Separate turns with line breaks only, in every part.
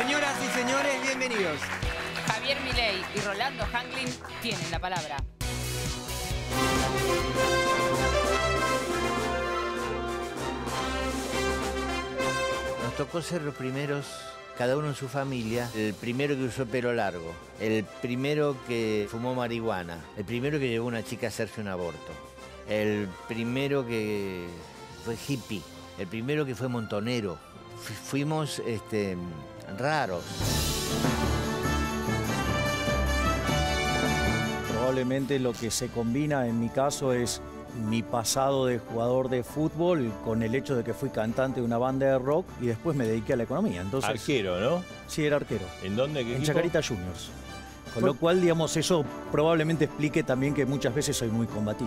Señoras y señores, bienvenidos.
Javier Milei y Rolando Hanglin tienen la palabra.
Nos tocó ser los primeros, cada uno en su familia, el primero que usó pelo largo, el primero que fumó marihuana, el primero que llevó a una chica a hacerse un aborto, el primero que fue hippie, el primero que fue montonero. Fuimos raros.
Probablemente lo que se combina en mi caso es mi pasado de jugador de fútbol con el hecho de que fui cantante de una banda de rock y después me dediqué a la economía. Entonces,
Arquero, ¿no?
Sí, era arquero.
¿En dónde? ¿Qué
En
equipo?
Chacarita Juniors. Con lo cual, digamos, eso probablemente explique también que muchas veces soy muy combativo.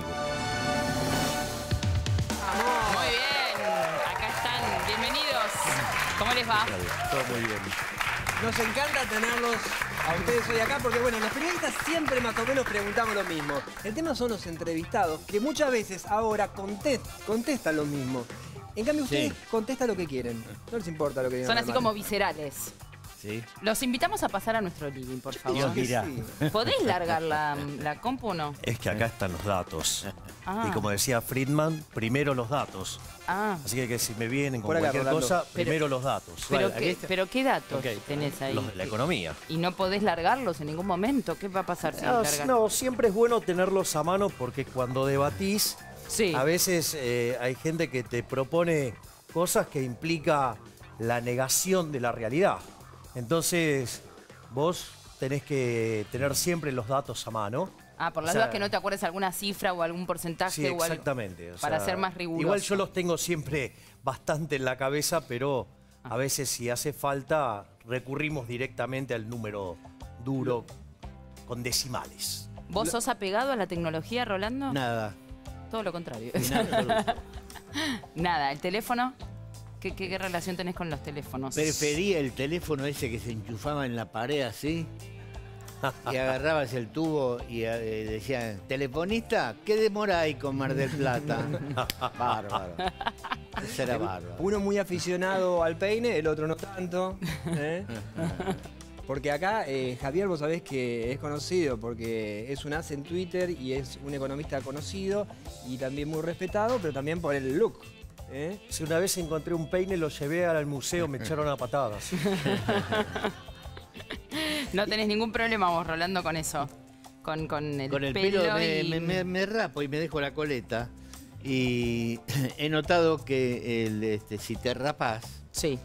Muy bien, acá están, bienvenidos. ¿Cómo les va?
Todo muy bien.
Nos encanta tenerlos a ustedes hoy acá porque, bueno, los periodistas siempre más o menos preguntamos lo mismo. El tema son los entrevistados, que muchas veces ahora contestan lo mismo. En cambio, ustedes contestan lo que quieren. No les importa lo que digan.
Son así como viscerales.
¿Sí?
Los invitamos a pasar a nuestro living, por favor.
Dios,
Mira.
sí.
¿Podés largar la compu o no?
Es que acá están los datos.
Ah.
Y como decía Friedman, primero los datos.
Ah,
Así que si me vienen con
Por acá,
cualquier
Rolando.
cosa, primero los datos.
pero ¿qué datos
Ok.
tenés ahí?
La economía.
Y no podés largarlos en ningún momento. ¿Qué va a pasar si los largas?
No, siempre es bueno tenerlos a mano porque cuando debatís,
Sí.
a veces hay gente que te propone cosas que implica la negación de la realidad. Entonces, vos tenés que tener siempre los datos a mano.
Ah, por las
O sea,
dudas que no te acuerdes alguna cifra o algún porcentaje
Sí,
o algo.
exactamente. O
Para
sea,
ser más riguroso.
Igual yo los tengo siempre bastante en la cabeza, pero a veces si hace falta recurrimos directamente al número duro con decimales.
¿Vos sos apegado a la tecnología, Rolando?
Nada.
Todo lo contrario.
En absoluto.
Nada, ¿el teléfono? ¿Qué relación tenés con los teléfonos?
Prefería el teléfono ese que se enchufaba en la pared así. Y agarrabas el tubo y decían, telefonista, ¿qué demora hay con Mar del Plata? Bárbaro. Ese era bárbaro.
Uno muy aficionado al peine, el otro no tanto. Porque acá Javier, vos sabés que es conocido porque es un as en Twitter y es un economista conocido y también muy respetado, pero también por el look.
Si una vez encontré un peine, lo llevé al museo, me echaron a patadas.
No tenés ningún problema vos, Rolando, con eso. Con el
Con el
pelo
pelo
y...
me rapo y me dejo la coleta. Y he notado que si te rapas,
Sí,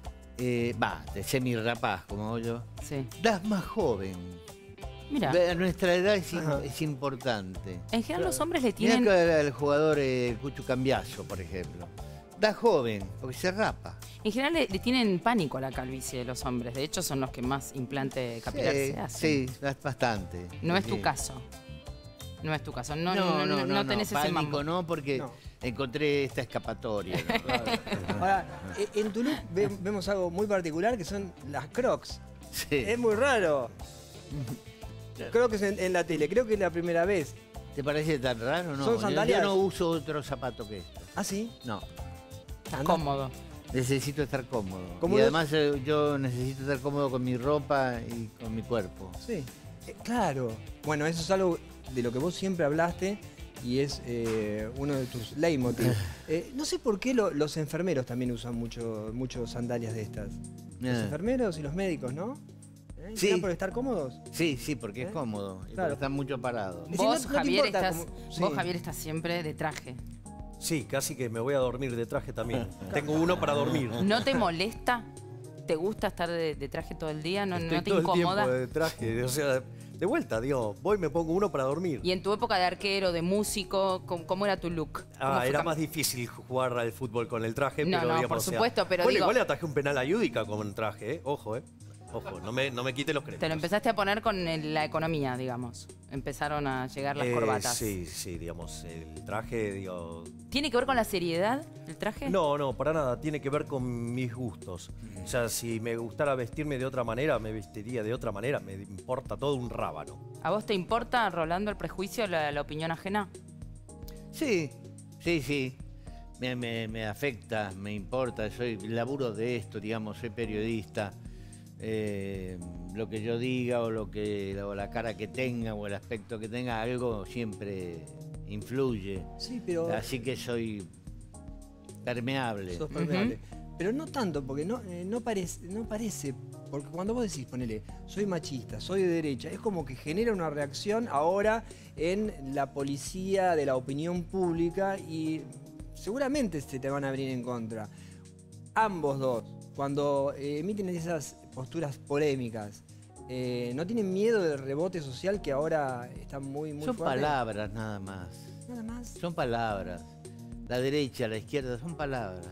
te semi-rapás como yo,
sí.
das más joven.
Mira,
A nuestra edad es importante.
en general los hombres le
Mirá
tienen...
que el jugador Cucho Cambiaso, por ejemplo. Da joven, porque se rapa.
En general le tienen pánico a la calvicie de los hombres. De hecho, son los que más implante capilar se hacen.
Sí, bastante.
No es
Sí.
tu caso. No es tu caso. No tenés ese
pánico
mambo.
no, porque
No.
encontré esta escapatoria. ¿no?
Ahora, en tu look vemos algo muy particular que son las Crocs.
Sí.
Es muy raro. Crocs en la tele, creo que es la primera vez.
¿Te parece tan raro? No,
¿Son
yo
sandalias?
no uso otro zapato que esto.
¿Ah, sí?
No,
Estás cómodo.
necesito estar cómodo.
¿Cómodo?
Y además yo necesito estar cómodo con mi ropa y con mi cuerpo.
Sí. Claro. Bueno, eso es algo de lo que vos siempre hablaste y es uno de tus leitmotiv. No sé por qué los enfermeros también usan mucho sandalias de estas. Los enfermeros y los médicos, ¿no?
Sí.
¿Será por estar cómodos?
Sí, porque es cómodo. Y
Claro.
porque están mucho parados.
Sí,
Vos,
no te
Javier,
importa
estás,
cómo- sí.
vos, Javier, estás siempre de traje.
Sí, casi que me voy a dormir de traje también. Tengo uno para dormir.
¿No te molesta? ¿Te gusta estar de traje todo el día? ¿No,
Estoy
no te
todo
incomoda?
el tiempo de traje. O sea, de vuelta, digo, voy y me pongo uno para dormir.
Y en tu época de arquero, de músico, ¿cómo era tu look? ¿Cómo fue
Era
cam-
más difícil jugar al fútbol con el traje,
No,
pero
no,
digamos,
por
o sea,
supuesto, pero
bueno,
digo-
igual le atajé un penal a Yudica con traje, ¿eh? Ojo, ¿eh? Ojo, no me quite los créditos.
Te lo empezaste a poner con la economía, digamos. Empezaron a llegar las corbatas.
Sí, digamos, el traje, digo...
¿Tiene que ver con la seriedad el traje?
No, para nada, tiene que ver con mis gustos. O sea, si me gustara vestirme de otra manera, me vestiría de otra manera, me importa todo un rábano.
¿A vos te importa, Rolando, el prejuicio, la opinión ajena?
Sí. Me afecta, me importa. Soy laburo de esto, digamos, soy periodista. lo que yo diga o o la cara que tenga o el aspecto que tenga, algo siempre influye.
Sí, pero...
Así que soy permeable.
Sos permeable. Pero no tanto, porque no parece, porque cuando vos decís, ponele, soy machista, soy de derecha, es como que genera una reacción ahora en la policía de la opinión pública y seguramente se te van a abrir en contra. Ambos dos, cuando emiten esas posturas polémicas, ¿no tienen miedo del rebote social que ahora está muy
Son
fuerte?
palabras nada más.
Nada más.
Son palabras. La derecha, la izquierda, son palabras.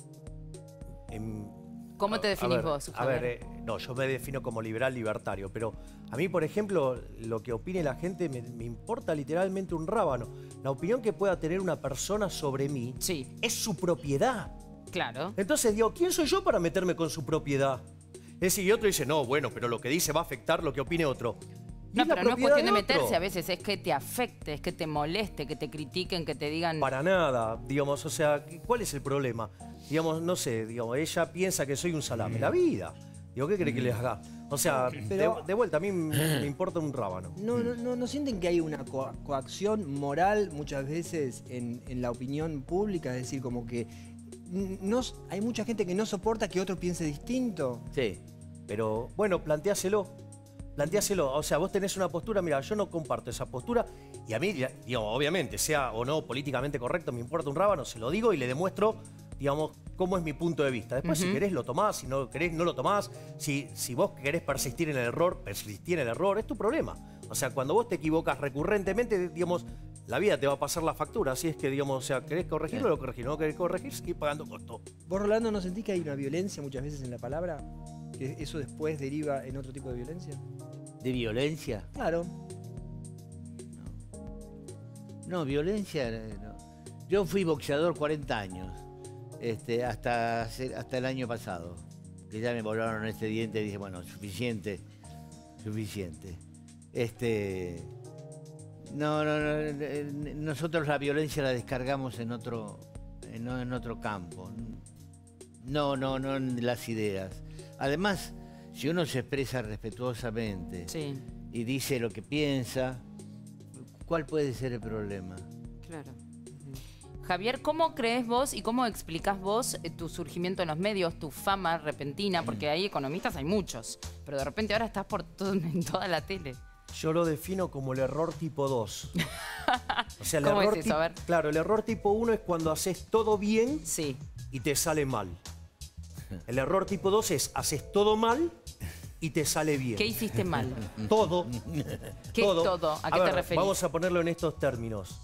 ¿Cómo te definís vos,
A
Javier?
ver, no, yo me defino como liberal libertario, pero a mí, por ejemplo, lo que opine la gente me importa literalmente un rábano. La opinión que pueda tener una persona sobre mí
Sí,
es su propiedad.
claro.
Entonces digo, ¿quién soy yo para meterme con su propiedad? Es decir, y otro dice, no, bueno, pero lo que dice va a afectar lo que opine otro. Y
No,
la
pero no es
propiedad
cuestión de
otro.
meterse a veces, es que te afecte, es que te moleste, que te critiquen, que te digan...
Para nada, digamos, o sea, ¿cuál es el problema? Digamos, no sé, digamos, ella piensa que soy un salame. La vida. Digo, ¿qué cree que le haga? O sea,
Pero-
de vuelta, a mí me importa un rábano.
¿No sienten que hay una coacción moral muchas veces en la opinión pública? Es decir, como que hay mucha gente que no soporta que otro piense distinto.
Sí.
Pero, bueno, planteáselo. Planteáselo. O sea, vos tenés una postura, mira, yo no comparto esa postura. Y a mí, digo, obviamente, sea o no políticamente correcto, me importa un rábano, se lo digo y le demuestro, digamos, cómo es mi punto de vista. Después, si querés, lo tomás, si no querés, no lo tomás. Si vos querés persistir en el error, es tu problema. O sea, cuando vos te equivocas recurrentemente, digamos, la vida te va a pasar la factura. Así es que, digamos, o sea, querés corregirlo, lo corregís. No querés corregir, seguís pagando costo.
¿Vos, Rolando, no sentís que hay una violencia muchas veces en la palabra? ¿Que eso después deriva en otro tipo de violencia?
¿De violencia?
Claro.
No, violencia no. Yo fui boxeador 40 años, hasta el año pasado, que ya me volaron este diente y dije, bueno, suficiente. No, nosotros la violencia la descargamos en otro campo. No en las ideas. Además, si uno se expresa respetuosamente
Sí,
y dice lo que piensa, ¿cuál puede ser el problema?
claro. Javier, ¿cómo crees vos y cómo explicás vos tu surgimiento en los medios, tu fama repentina? Porque hay economistas, hay muchos, pero de repente ahora estás en toda la tele.
Yo lo defino como el error tipo 2. O sea, el
¿Cómo
error
es eso? A ver.
Claro, el error tipo 1 es cuando haces todo bien
Sí.
y te sale mal. El error tipo 2 es haces todo mal y te sale bien.
¿Qué hiciste mal?
Todo.
¿Qué todo? ¿A qué te referís?
Vamos a ponerlo en estos términos.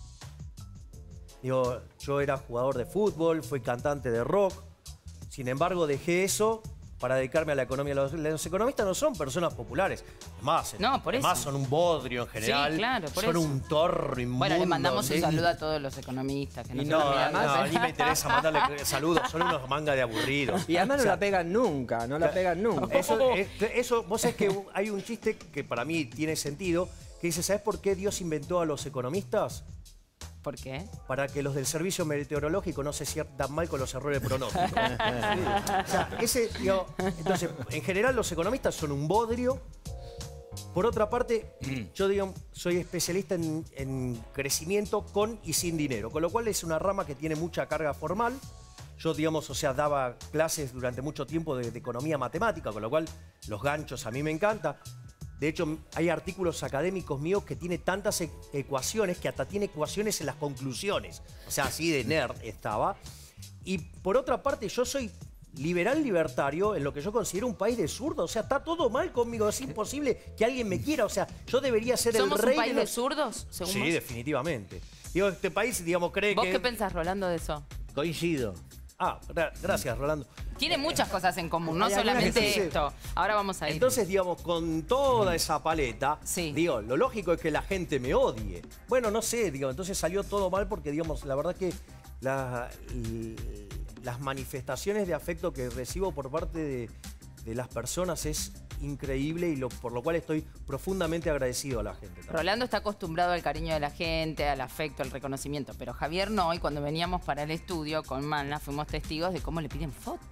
Digo, yo era jugador de fútbol, fui cantante de rock. Sin embargo, dejé eso para dedicarme a la economía. Los economistas no son personas populares.
No, por
además
eso.
son un bodrio en general.
Sí, claro, por
son
eso.
un torro inmundo.
Bueno, le mandamos un
¿sí?
saludo a todos los economistas que nos
Y
están
no,
mirando.
No, ni me interesa mandarle saludos. Son unos mangas de aburridos.
Y además
O sea,
no la pegan nunca, no la pegan nunca.
Eso, vos sabés que hay un chiste que para mí tiene sentido, que dice, ¿sabés por qué Dios inventó a los economistas?
¿Por qué?
Para que los del servicio meteorológico no se sientan mal con los errores pronósticos. Sí. O sea, entonces, en general los economistas son un bodrio. Por otra parte, yo digo, soy especialista en crecimiento con y sin dinero, con lo cual es una rama que tiene mucha carga formal. Yo, digamos, o sea, daba clases durante mucho tiempo de economía matemática, con lo cual los ganchos a mí me encanta. De hecho, hay artículos académicos míos que tiene tantas ecuaciones que hasta tiene ecuaciones en las conclusiones. O sea, así de nerd estaba. Y por otra parte, yo soy liberal libertario en lo que yo considero un país de zurdos. O sea, está todo mal conmigo. Es imposible que alguien me quiera. O sea, yo debería ser el
¿Somos
rey
un país de
los...
zurdos, según
Sí,
vos?
definitivamente. Digo, este país, digamos, cree
¿Vos
que...
qué pensás, Rolando, de eso?
Coincido.
Ah, gracias, Rolando.
Tiene muchas cosas en común, no
Hay algunas que
solamente
sí.
esto. Ahora vamos a ir.
Entonces, digamos, con toda esa paleta,
Sí.
digo, lo lógico es que la gente me odie. Bueno, no sé, digo, entonces salió todo mal porque, digamos, la verdad que las manifestaciones de afecto que recibo por parte de las personas es increíble y por lo cual estoy profundamente agradecido a la gente también.
Rolando está acostumbrado al cariño de la gente, al afecto, al reconocimiento, pero Javier no, y cuando veníamos para el estudio con Malna fuimos testigos de cómo le piden fotos.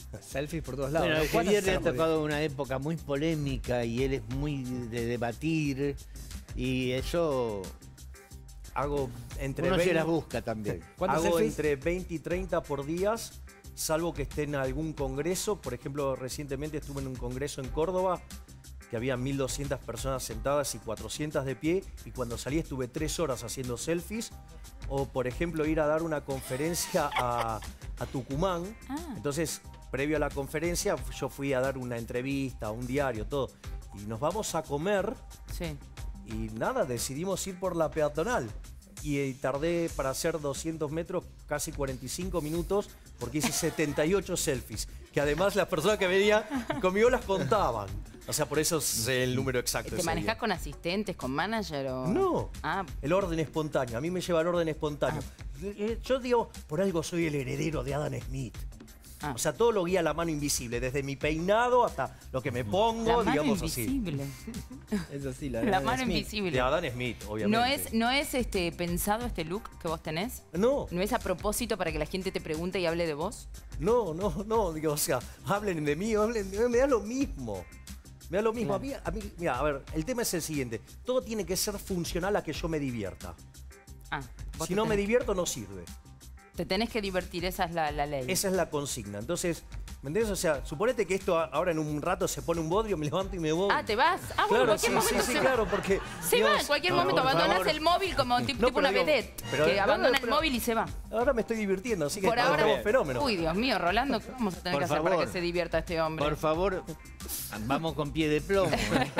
Selfies por todos lados.
Bueno,
¿no? ¿Cuántas
Javier le ha
hacemos por día?
tocado una época muy polémica y él es muy de debatir y eso
Hago entre
uno se
20
las busca también.
¿Cuántos
hago
selfies?
entre 20 y 30 por días, salvo que esté en algún congreso. Por ejemplo, recientemente estuve en un congreso en Córdoba, que había 1.200 personas sentadas y 400 de pie, y cuando salí estuve 3 horas haciendo selfies. O, por ejemplo, ir a dar una conferencia a Tucumán.
Ah.
Entonces, previo a la conferencia, yo fui a dar una entrevista a un diario, todo. Y nos vamos a comer.
Sí.
Y nada, decidimos ir por la peatonal. Y tardé para hacer 200 metros casi 45 minutos porque hice 78 selfies. Que además las personas que venían conmigo las contaban. O sea, por eso sé el número exacto.
¿Te
ese
manejás
día.
con asistentes, con manager o...?
No,
Ah,
el orden espontáneo. A mí me lleva el orden espontáneo. Yo digo, por algo soy el heredero de Adam Smith.
Ah.
O sea, todo lo guía la mano invisible, desde mi peinado hasta lo que me pongo,
la mano
digamos
invisible.
Eso sí,
La
de
mano
Smith.
así.
invisible.
De Adam Smith, obviamente.
¿No es pensado este look que vos tenés?
No,
¿No es a propósito para que la gente te pregunte y hable de vos?
no, digo, o sea, hablen de mí, me da lo mismo. Me da lo mismo.
Claro.
Mira, a ver, el tema es el siguiente. Todo tiene que ser funcional a que yo me divierta.
Ah, vos
Si
te
no me
tenés-
divierto, no sirve.
Te tenés que divertir, esa es la ley.
Esa es la consigna. Entonces, ¿me entendés? O sea, suponete que esto ahora en un rato se pone un bodrio, me levanto y me voy.
Ah, ¿te vas? Ah, bueno, en
Claro,
cualquier
sí,
momento
sí,
se va.
claro, porque...
Se
Dios,
va, en cualquier
no,
momento.
por
Abandonás
favor.
el móvil como tipo
pero
una
digo,
vedette.
pero-
que
no,
abandona
pero-
el móvil y se va.
Ahora me estoy divirtiendo, así que
Por ahora.
estamos fenómeno.
Uy, Dios mío, Rolando, ¿qué vamos a tener
Por
que hacer para
favor.
que se divierta este hombre?
Por favor, vamos con pie de plomo.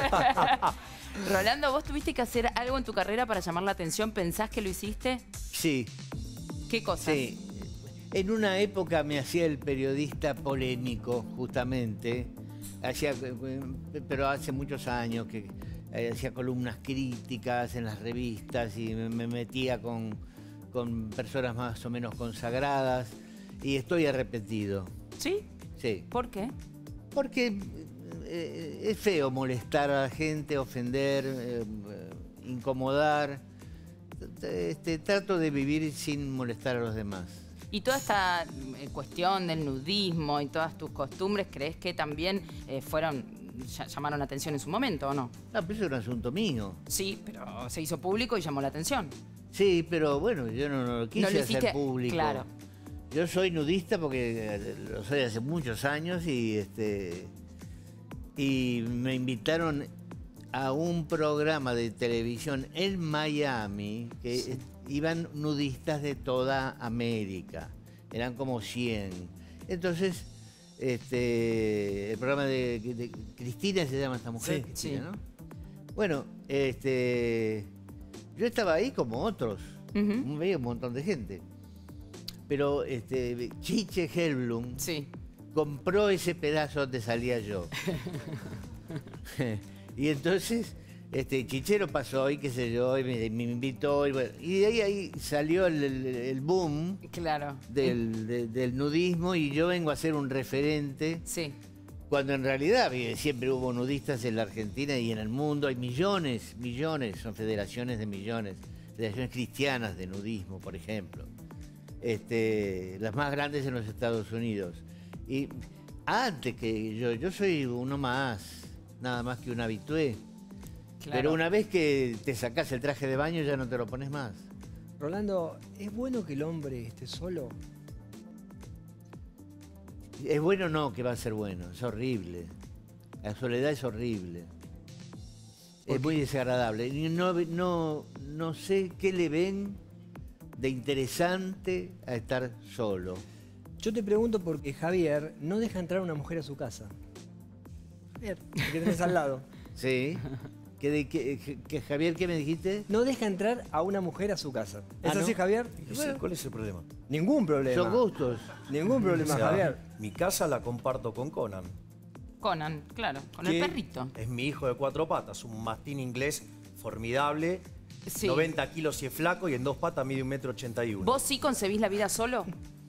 Rolando, ¿vos tuviste que hacer algo en tu carrera para llamar la atención? ¿Pensás que lo hiciste?
Sí,
¿Qué cosa?
sí. En una época me hacía el periodista polémico, justamente. Pero hace muchos años que hacía columnas críticas en las revistas y me metía con personas más o menos consagradas. Y estoy arrepentido.
¿Sí?
Sí.
¿Por qué?
Porque es feo molestar a la gente, ofender, incomodar. Trato de vivir sin molestar a los demás.
Y toda esta cuestión del nudismo y todas tus costumbres, ¿crees que también llamaron la atención en su momento o no?
No, pero eso era un asunto mío.
Sí, pero se hizo público y llamó la atención.
Sí, pero bueno, yo no lo quise
No lo
hacer
hiciste,
público.
claro.
Yo soy nudista porque lo soy hace muchos años y me invitaron a un programa de televisión en Miami que iban nudistas de toda América. Eran como 100. Entonces, el programa de Cristina se llama esta mujer,
Sí,
Cristina,
sí.
¿no? Bueno, yo estaba ahí como otros.
Ujú.
Veía un montón de gente. Pero Chiche Helblum
Sí.
compró ese pedazo donde salía yo. Y entonces Chichero pasó y qué sé yo, y me invitó. Y, bueno, y de ahí salió el boom
Claro.
del nudismo y yo vengo a ser un referente,
Sí.
cuando en realidad siempre hubo nudistas en la Argentina y en el mundo. Hay millones, son federaciones de millones. Federaciones cristianas de nudismo, por ejemplo. Las más grandes en los Estados Unidos. Y antes que yo soy uno más, nada más que un habitué.
Claro.
Pero una vez que te sacás el traje de baño ya no te lo pones más.
Rolando, ¿es bueno que el hombre esté solo?
¿Es bueno o no que va a ser bueno? Es horrible. La soledad es horrible. Es muy desagradable. Y no sé qué le ven de interesante a estar solo.
Yo te pregunto porque Javier no deja entrar a una mujer a su casa. Javier, el que tenés al lado.
¿Sí? ¿Que Javier, qué me dijiste?
No deja entrar a una mujer a su casa. ¿Es
¿no?
así, Javier?
¿Cuál es el problema?
Ningún problema.
Son gustos.
Ningún problema,
O sea,
Javier.
mi casa la comparto con Conan.
Conan, claro, con
que
el perrito.
Es mi hijo de 4 patas, un mastín inglés formidable.
Sí.
90 kilos y es flaco y en 2 patas mide 1,81 m.
¿Vos sí concebís la vida solo?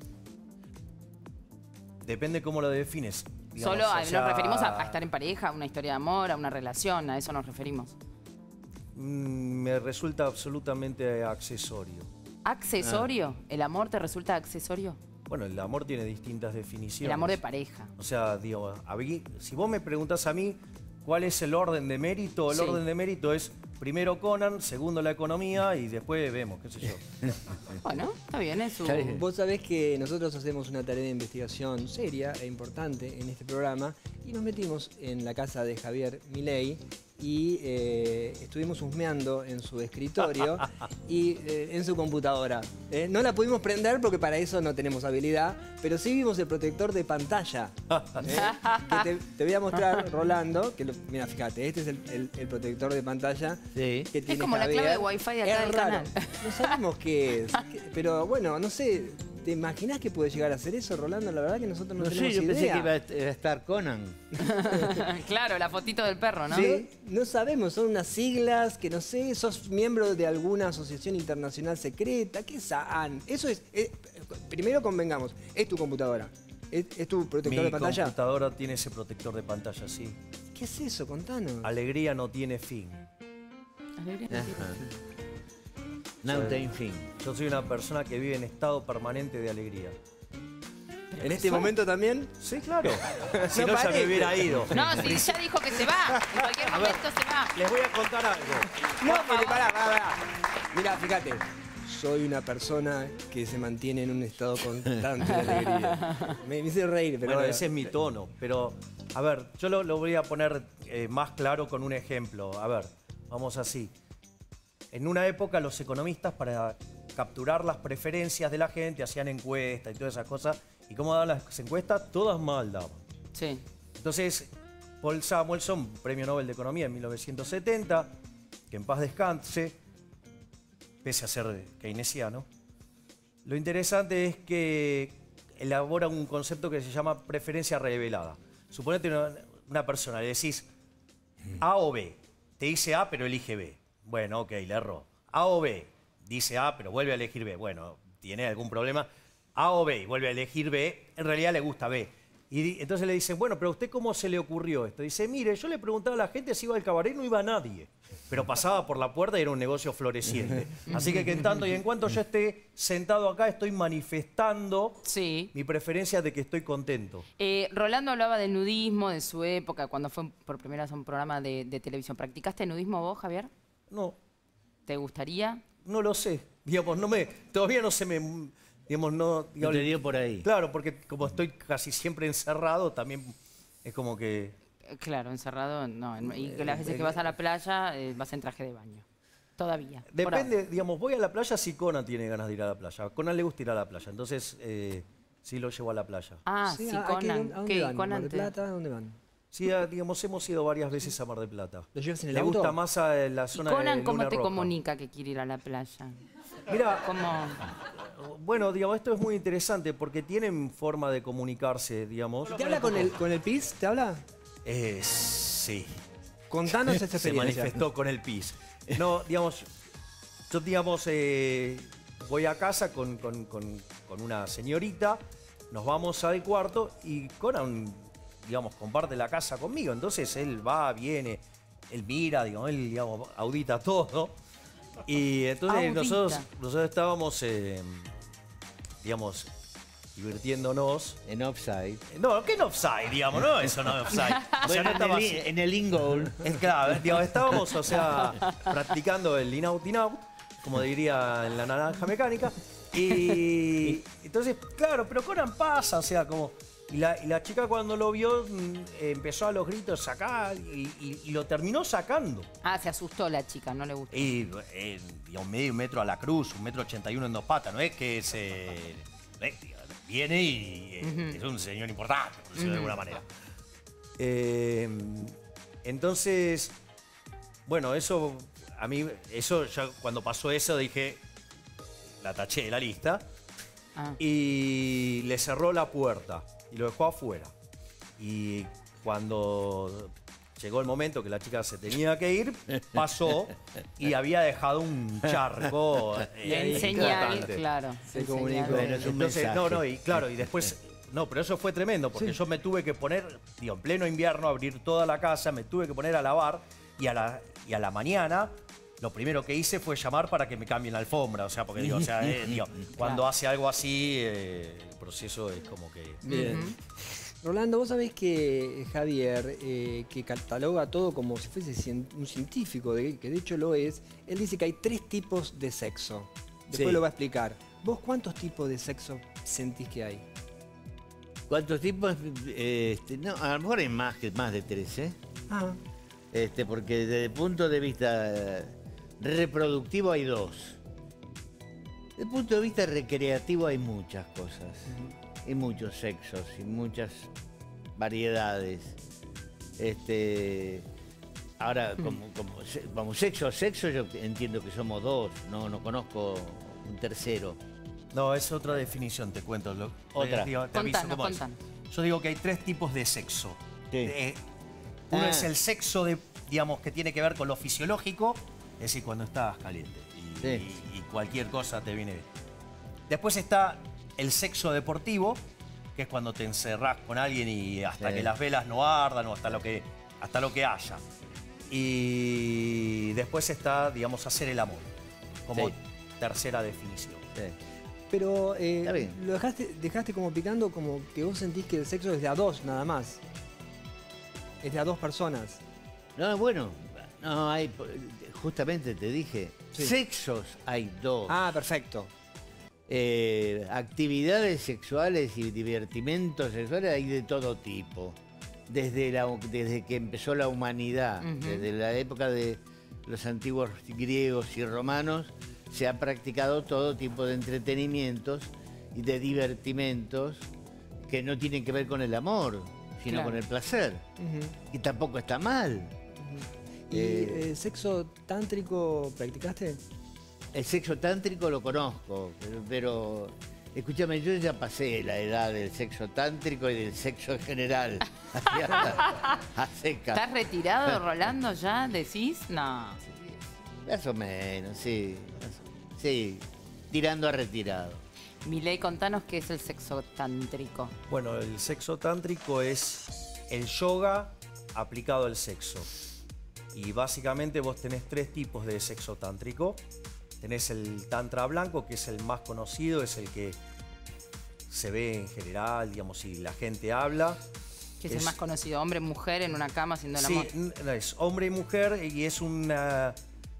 Depende cómo lo defines. digamos,
Solo
o sea,
nos referimos a estar en pareja, a una historia de amor, a una relación, a eso nos referimos.
Me resulta absolutamente accesorio.
¿Accesorio? ¿El amor te resulta accesorio?
Bueno, el amor tiene distintas definiciones.
El amor de pareja.
O sea, digo, si vos me preguntás a mí cuál es el orden de mérito, el
Sí.
orden de mérito es primero Conan, segundo la economía y después vemos, qué sé yo.
Bueno, está bien, es su...
Está bien.
Vos sabés que nosotros hacemos una tarea de investigación seria e importante en este programa y nos metimos en la casa de Javier Milei y estuvimos husmeando en su escritorio y en su computadora. No la pudimos prender porque para eso no tenemos habilidad, pero sí vimos el protector de pantalla. Que te voy a mostrar, Rolando, que mira, fíjate, este es el protector de pantalla.
Sí.
Que tiene
como la clave
Javier.
de Wi-Fi de acá
Es
del
raro.
canal.
No sabemos qué es, pero bueno, no sé, ¿te imaginás que puede llegar a ser eso, Rolando? La verdad que nosotros no
No sé,
tenemos
yo pensé
idea.
que iba a estar Conan.
Claro, la fotito del perro, ¿no?
Sí, no sabemos, son unas siglas que no sé, sos miembro de alguna asociación internacional secreta, ¿qué saben? Eso es, primero convengamos, es tu computadora, es tu protector
Mi
de pantalla.
computadora tiene ese protector de pantalla, sí.
¿Qué es eso? Contanos.
Alegría no tiene fin.
Ajá. No time fin.
Yo soy una persona que vive en estado permanente de alegría.
¿En este momento también?
Sí, claro. Si
No
no, ya me
parece.
hubiera ido.
No, si ya dijo que se va. En cualquier
A ver.
momento se va.
Les voy a contar algo.
No, pero pará. Mirá, fíjate. Soy una persona que se mantiene en un estado constante de alegría. Me hice reír, pero
Bueno,
bueno.
ese es mi tono. Pero, a ver, yo lo voy a poner más claro con un ejemplo. A ver, vamos así. En una época los economistas para capturar las preferencias de la gente hacían encuestas y todas esas cosas. ¿Y cómo daban las encuestas? Todas mal daban.
Sí.
Entonces, Paul Samuelson, premio Nobel de Economía en 1970, que en paz descanse, pese a ser keynesiano, lo interesante es que elabora un concepto que se llama preferencia revelada. Suponete una persona, le decís A o B, te dice A pero elige B. Bueno, ok, le erró. A o B, dice A pero vuelve a elegir B. Bueno, tiene algún problema. A o B y vuelve a elegir B, en realidad le gusta B. Y entonces le dicen, bueno, pero ¿a usted cómo se le ocurrió esto? Dice, mire, yo le preguntaba a la gente si iba al cabaret, no iba nadie. Pero pasaba por la puerta y era un negocio floreciente. Así que en tanto y en cuanto yo esté sentado acá, estoy manifestando
Sí.
mi preferencia de que estoy contento.
Rolando hablaba del nudismo, de su época, cuando fue por primera vez a un programa de televisión. ¿Practicaste nudismo vos, Javier?
No,
¿Te gustaría?
no lo sé. Digamos, todavía no se me... Digamos, no...
No te dio por ahí.
Claro, porque como estoy casi siempre encerrado, también es como que...
Claro, encerrado, no. Y que las veces que vas a la playa, vas en traje de baño. Todavía. por
Depende, digamos, voy a la playa si Conan tiene ganas de ir a la playa. A Conan le gusta ir a la playa, entonces sí lo llevo a la playa.
ahora. Ah, sí,
¿a
Conan.
¿A dónde
¿Qué?
van?
Conan
¿Mar del
te-
Plata? ¿A dónde van?
Sí, digamos, hemos ido varias veces a Mar del Plata.
¿Lo llevas en el
Le
auto?
gusta más a la
¿Y
zona
Conan
de
cómo
Luna
te
Roja.
comunica que quiere ir a la playa?
Mira,
¿Cómo?
bueno, digamos, esto es muy interesante porque tienen forma de comunicarse, digamos.
¿Te habla con el PIS? ¿Te habla?
Sí.
Contanos esta
Se
experiencia.
manifestó con el PIS. No, digamos, yo, digamos, voy a casa con una señorita, nos vamos al cuarto y Conan, digamos, comparte la casa conmigo. Entonces él va, viene, él mira, digamos, él, digamos, audita todo. Y entonces
Audita.
nosotros estábamos, digamos, divirtiéndonos.
En offside.
No, ¿qué no offside, digamos? No, eso no es offside. O sea,
Bueno,
no estaba así.
en el in-goal.
Claro, digamos, estábamos, o sea, practicando el in-out, in-out, como diría en la naranja mecánica. Y entonces, claro, pero Conan pasa, o sea, como... Y la chica cuando lo vio empezó a los gritos sacar y lo terminó sacando.
Ah, se asustó la chica, no le gustó.
Y digamos, medio metro a la cruz, 1,81 m en 2 patas, no es que se... viene y es un señor importante, por decirlo de alguna manera. Entonces, bueno, eso, a mí, eso ya cuando pasó eso dije, la taché de la lista
Ah.
y le cerró la puerta y lo dejó afuera. Y cuando llegó el momento que la chica se tenía que ir, pasó y había dejado un charco
Le señal,
importante.
claro.
Se
le
comunicó.
señal.
Bueno, es un
Entonces,
mensaje.
y claro, y después, no, pero eso fue tremendo, porque yo me tuve que poner, digo, en pleno invierno, abrir toda la casa, me tuve que poner a lavar y a la mañana lo primero que hice fue llamar para que me cambien la alfombra. O sea, porque digo, o sea, digo, cuando hace algo así, el proceso es como que...
Bien. Rolando, vos sabés que Javier, que cataloga todo como si fuese un científico, que de hecho lo es, él dice que hay 3 tipos de sexo. Después
Sí.
lo va a explicar. ¿Vos cuántos tipos de sexo sentís que hay?
¿Cuántos tipos? No, a lo mejor hay más de 3, ¿eh?
Ah,
Porque desde el punto de vista reproductivo hay 2. Desde el punto de vista recreativo hay muchas cosas. Y muchos sexos y muchas variedades. Ahora, como sexo, yo entiendo que somos 2, no conozco un tercero.
No, es otra definición, te cuento.
Otra.
Te aviso
Contanos,
cómo es.
contanos.
Yo digo que hay 3 tipos de sexo.
Sí.
Uno
Ah.
es el sexo digamos, que tiene que ver con lo fisiológico, es decir, cuando estás caliente y cualquier cosa te viene bien. Después está el sexo deportivo, que es cuando te encerrás con alguien y hasta que las velas no ardan o hasta lo que haya. Y después está, digamos, hacer el amor, como tercera definición.
Sí.
pero
Está bien.
lo dejaste como picando como que vos sentís que el sexo es de a 2 nada más. Es de a 2 personas.
No, bueno, no hay, justamente te dije,
Sí.
sexos hay 2.
Ah, perfecto.
Actividades sexuales y divertimentos sexuales hay de todo tipo. Desde que empezó la humanidad, desde la época de los antiguos griegos y romanos, se ha practicado todo tipo de entretenimientos y de divertimentos que no tienen que ver con el amor, sino
Claro.
con el placer. Y tampoco está mal.
¿Y sexo tántrico practicaste?
El sexo tántrico lo conozco, pero escúchame, yo ya pasé la edad del sexo tántrico y del sexo en general. A seca.
¿Estás retirado, Rolando, ya? ¿Decís? No.
Más o menos, sí. Sí, tirando a retirado.
Milei, contanos qué es el sexo tántrico.
Bueno, el sexo tántrico es el yoga aplicado al sexo. Y básicamente vos tenés 3 tipos de sexo tántrico. Tenés el tantra blanco, que es el más conocido, es el que se ve en general, digamos, y la gente habla.
Que es el más conocido, hombre, mujer en una cama haciendo el
Sí,
amor.
es hombre y mujer y es una...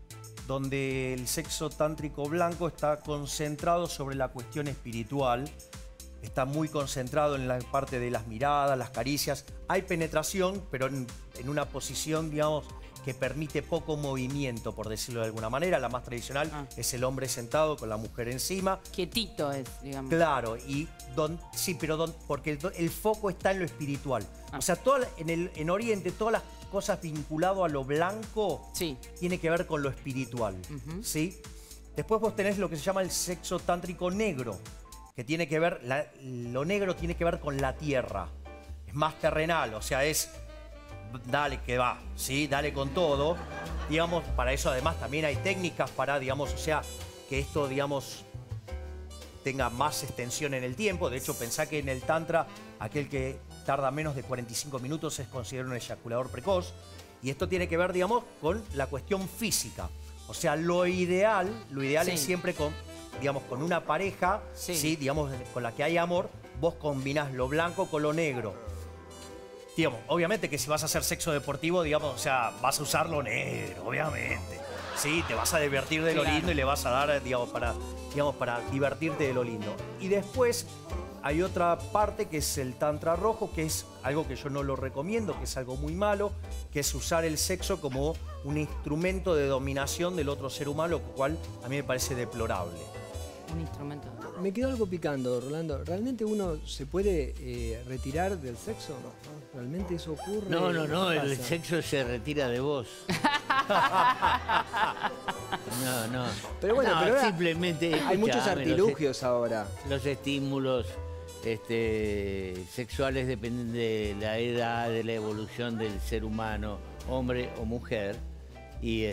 donde el sexo tántrico blanco está concentrado sobre la cuestión espiritual, está muy concentrado en la parte de las miradas, las caricias. Hay penetración, pero en una posición, digamos, que permite poco movimiento, por decirlo de alguna manera. La más tradicional es el hombre sentado con la mujer encima.
Quietito es, digamos.
Claro, y porque el foco está en lo espiritual. O sea, en Oriente, todas las cosas vinculadas a lo blanco
Sí.
tiene que ver con lo espiritual. ¿Sí? Después vos tenés lo que se llama el sexo tántrico negro, que tiene que ver, lo negro tiene que ver con la tierra. Es más terrenal, o sea, es dale que va, ¿sí? Dale con todo. Digamos, para eso además también hay técnicas para, digamos, o sea, que esto, digamos, tenga más extensión en el tiempo. De hecho, pensá que en el tantra, aquel que tarda menos de 45 minutos es considerado un eyaculador precoz. Y esto tiene que ver, digamos, con la cuestión física. O sea, lo ideal
Sí.
es siempre con, digamos, con una pareja,
Sí.
¿sí? Digamos, con la que hay amor, vos combinás lo blanco con lo negro. Digamos, obviamente que si vas a hacer sexo deportivo, digamos, o sea, vas a usar lo negro, obviamente. Sí, te vas a divertir de lo
Claro.
lindo y le vas a dar, digamos, para divertirte de lo lindo. Y después hay otra parte que es el tantra rojo, que es algo que yo no lo recomiendo, que es algo muy malo, que es usar el sexo como un instrumento de dominación del otro ser humano, lo cual a mí me parece deplorable.
Un instrumento.
Me quedó algo picando, Rolando. ¿Realmente uno se puede retirar del sexo? ¿Realmente eso ocurre?
No,
¿Qué
el
pasa?
sexo se retira de vos. No.
Pero bueno,
No,
pero ahora
simplemente
hay muchos
escuchame,
artilugios ahora.
Los estímulos sexuales dependen de la edad, de la evolución del ser humano, hombre o mujer. Y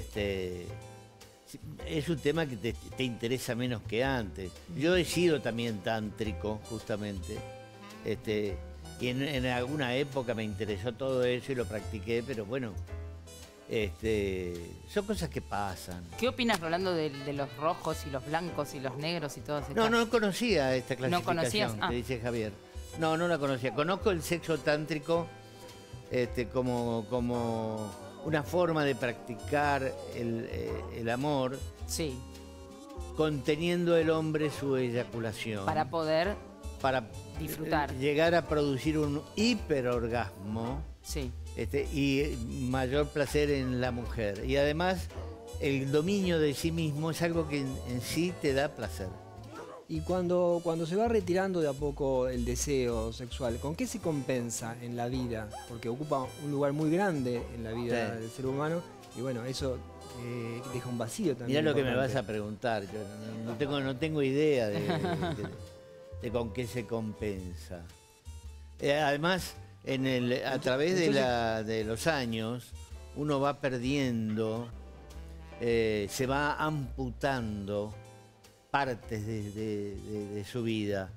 es un tema que te interesa menos que antes. Yo he sido también tántrico, justamente. Y en alguna época me interesó todo eso y lo practiqué, pero bueno, Son cosas que pasan.
¿Qué opinas, Rolando, de los rojos y los blancos y los negros y todas estas?
No conocía esta
¿No conocías?
clasificación que dice Javier. No la conocía. Conozco el sexo tántrico como una forma de practicar el amor,
Sí,
conteniendo el hombre su eyaculación.
para poder
para
disfrutar.
llegar a producir un hiperorgasmo
Sí.
y mayor placer en la mujer. Y además, el dominio de sí mismo es algo que en sí te da placer.
Y cuando se va retirando de a poco el deseo sexual, ¿con qué se compensa en la vida? Porque ocupa un lugar muy grande en la vida
Sí.
del ser humano y bueno, eso deja un vacío también.
Mirá lo que me
importante.
vas a preguntar. Yo no tengo idea de con qué se compensa. Además, a través de los años, uno va perdiendo, se va amputando partes de su vida.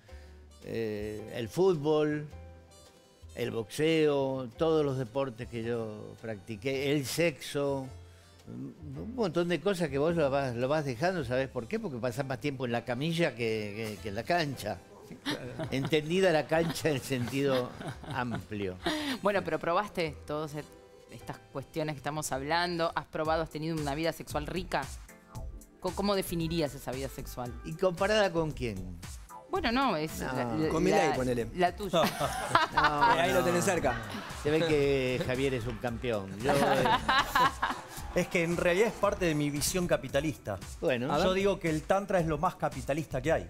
El fútbol, el boxeo, todos los deportes que yo practiqué, el sexo, un montón de cosas que vos lo vas dejando, ¿sabés por qué? Porque pasás más tiempo en la camilla que en la cancha. Entendida la cancha en sentido amplio.
Bueno, pero probaste todas estas cuestiones que estamos hablando. ¿Has probado, has tenido una vida sexual rica? ¿Cómo definirías esa vida sexual?
¿Y comparada con quién?
Bueno, no, es
Con Milei, ponele.
la tuya.
Ahí lo tenés cerca.
Se ve que Javier es un campeón. Yo,
Es que en realidad es parte de mi visión capitalista.
bueno,
Yo digo que el tantra es lo más capitalista que hay.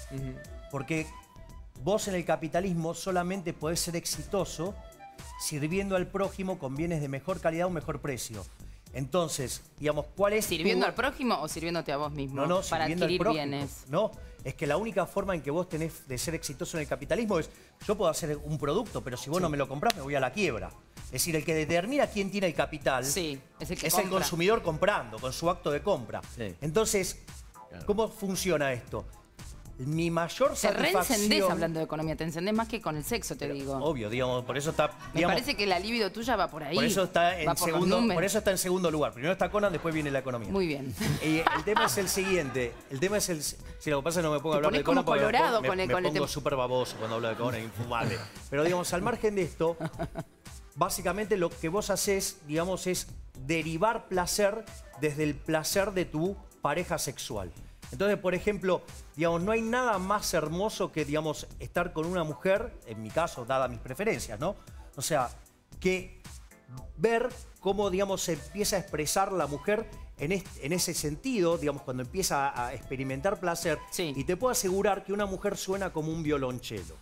Porque vos en el capitalismo solamente podés ser exitoso sirviendo al prójimo con bienes de mejor calidad a un mejor precio. Entonces, digamos, ¿cuál es
¿Sirviendo al prójimo o sirviéndote a vos mismo?
No,
para
sirviendo al
adquirir
prójimo.
bienes.
No, es que la única forma en que vos tenés de ser exitoso en el capitalismo es, yo puedo hacer un producto, pero si vos no me lo comprás, me voy a la quiebra. Es decir, el que determina quién tiene el capital
Sí, es el que
es el
compra.
consumidor comprando, con su acto de compra.
Sí.
Entonces, ¿cómo funciona esto? Mi mayor
Te
satisfacción...
reencendés hablando de economía, te encendés más que con el sexo, te digo.
Obvio, digamos, por eso está...
Me
digamos,
parece que la libido tuya va por ahí.
por eso está
va
en
por los
segundo,
números.
por eso está en segundo lugar. Primero está Conan, después viene la economía.
Muy bien.
Y el tema es el siguiente. El tema es el... Si lo que pasa es que no me pongo a
Te
hablar de
ponés como
Conan porque
colorado
me
con el
pongo
tema.
súper baboso cuando hablo de Conan, infumable. Pero digamos, al margen de esto, básicamente lo que vos hacés, digamos, es derivar placer desde el placer de tu pareja sexual. Entonces, por ejemplo, digamos, no hay nada más hermoso que, digamos, estar con una mujer, en mi caso, dada mis preferencias, ¿no? O sea, que ver cómo, digamos, se empieza a expresar la mujer en ese sentido, digamos, cuando empieza a experimentar placer.
Sí.
Y te puedo asegurar que una mujer suena como un violonchelo.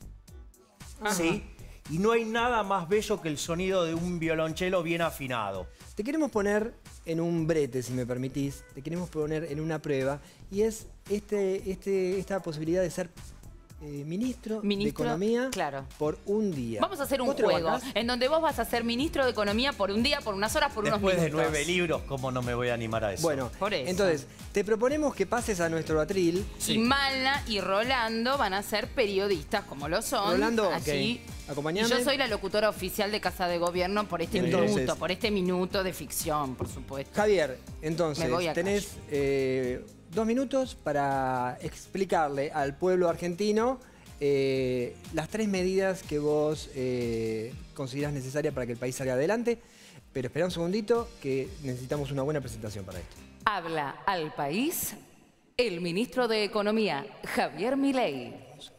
¿Sí? Y no hay nada más bello que el sonido de un violonchelo bien afinado.
Te queremos poner en un brete, si me permitís. Te queremos poner en una prueba. Y es esta posibilidad de ser ministro de
Ministro,
Economía
claro.
por un día.
Vamos a hacer un
¿Vos te lo
juego
bancás?
en donde vos vas a ser ministro de Economía por un día, por unas horas, por
Después
unos
de
minutos.
9 libros, ¿cómo no me voy a animar a eso?
Bueno,
Por eso.
entonces, te proponemos que pases a nuestro atril.
Y Malna y Rolando van a ser periodistas, como lo son.
Rolando,
allí.
ok. Acompañame.
Y yo soy la locutora oficial de Casa de Gobierno por este
Entonces.
minuto de ficción, por supuesto.
Javier, entonces,
Me voy a
tenés 2 minutos para explicarle al pueblo argentino las 3 medidas que vos considerás necesarias para que el país salga adelante. Pero espera un segundito, que necesitamos una buena presentación para esto.
Habla al país el ministro de Economía, Javier Milei.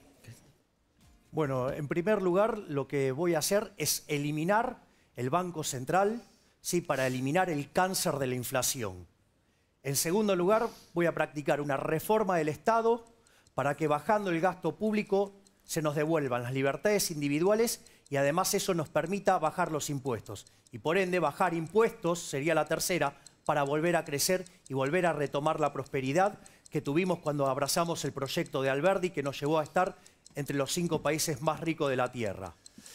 Bueno, en primer lugar, lo que voy a hacer es eliminar el Banco Central, ¿sí? Para eliminar el cáncer de la inflación. En segundo lugar, voy a practicar una reforma del Estado para que bajando el gasto público se nos devuelvan las libertades individuales y además eso nos permita bajar los impuestos. Y por ende, bajar impuestos sería la tercera para volver a crecer y volver a retomar la prosperidad que tuvimos cuando abrazamos el proyecto de Alberdi, que nos llevó a estar entre los 5 países más ricos de la Tierra.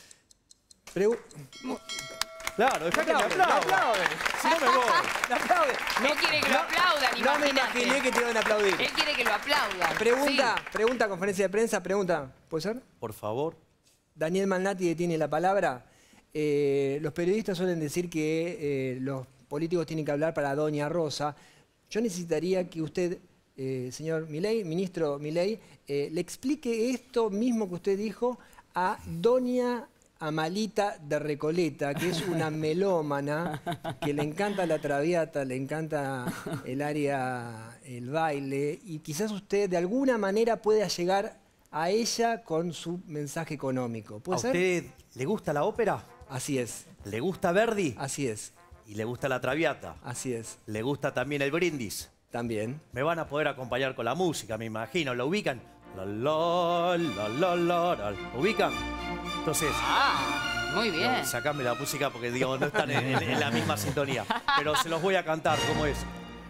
Claro, dejá que me aplaudan. Si no me voy.
Él quiere que lo aplaudan,
No me
imagínate.
imaginé que te iban a aplaudir.
Él quiere que lo aplaudan.
Pregunta, conferencia de prensa, pregunta. ¿Puede ser?
Por favor.
Daniel Malnati tiene la palabra. Los periodistas suelen decir que los políticos tienen que hablar para Doña Rosa. Yo necesitaría que usted, señor Milei, ministro Milei, le explique esto mismo que usted dijo a Doña Amalita de Recoleta, que es una melómana, que le encanta la traviata, le encanta el área, el baile, y quizás usted de alguna manera pueda llegar a ella con su mensaje económico. ¿Puede
¿A
ser?
usted le gusta la ópera?
Así es,
¿Le gusta Verdi?
así es,
¿Y le gusta la traviata?
así es.
¿Le gusta también el brindis?
También.
Me van a poder acompañar con la música, me imagino. ¿Lo ubican? La, la, la, la, la. ¿Lo ubican? Entonces...
Muy bien.
No, sacame la música porque digamos, no están en la misma sintonía. Pero se los voy a cantar, ¿cómo es?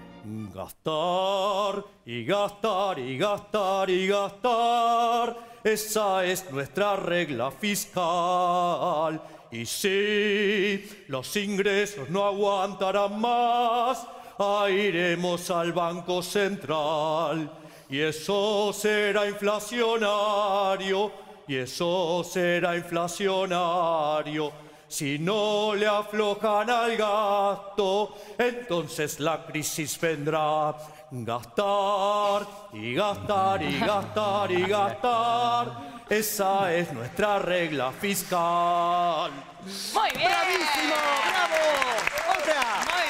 Gastar y gastar y gastar y gastar. Esa es nuestra regla fiscal. Y si los ingresos no aguantarán más, iremos al Banco Central. Y eso será inflacionario. Y eso será inflacionario. Si no le aflojan al gasto, entonces la crisis vendrá. Gastar y gastar y gastar y gastar. Esa es nuestra regla fiscal.
Muy bien.
¡Bravísimo! ¡Bravo! ¡Otra!
Muy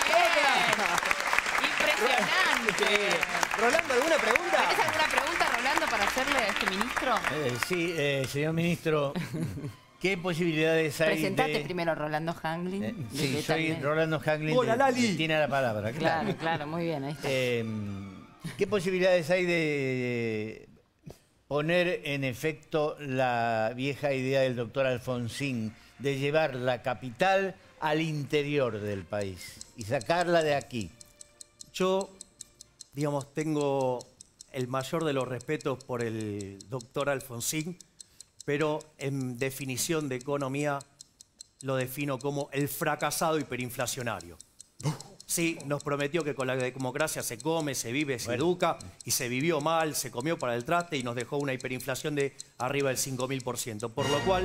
bien. Impresionante.
Rolando, ¿alguna pregunta?
¿Tienes alguna pregunta, Rolando, para hacerle a este ministro?
Sí, señor ministro, ¿qué posibilidades hay
Presentate
de...
primero, Rolando Hanglin.
Sí,
que
soy
también-
Rolando Hanglin.
Hola, Lali.
Tiene la palabra, claro.
Claro, claro, muy bien, ahí está.
¿Qué posibilidades hay de poner en efecto la vieja idea del doctor Alfonsín de llevar la capital al interior del país y sacarla de aquí?
Yo, digamos, tengo el mayor de los respetos por el doctor Alfonsín, pero en definición de economía lo defino como el fracasado hiperinflacionario. Sí, nos prometió que con la democracia se come, se vive, se educa, y se vivió mal, se comió para el traste y nos dejó una hiperinflación de arriba del 5000%. Por lo cual,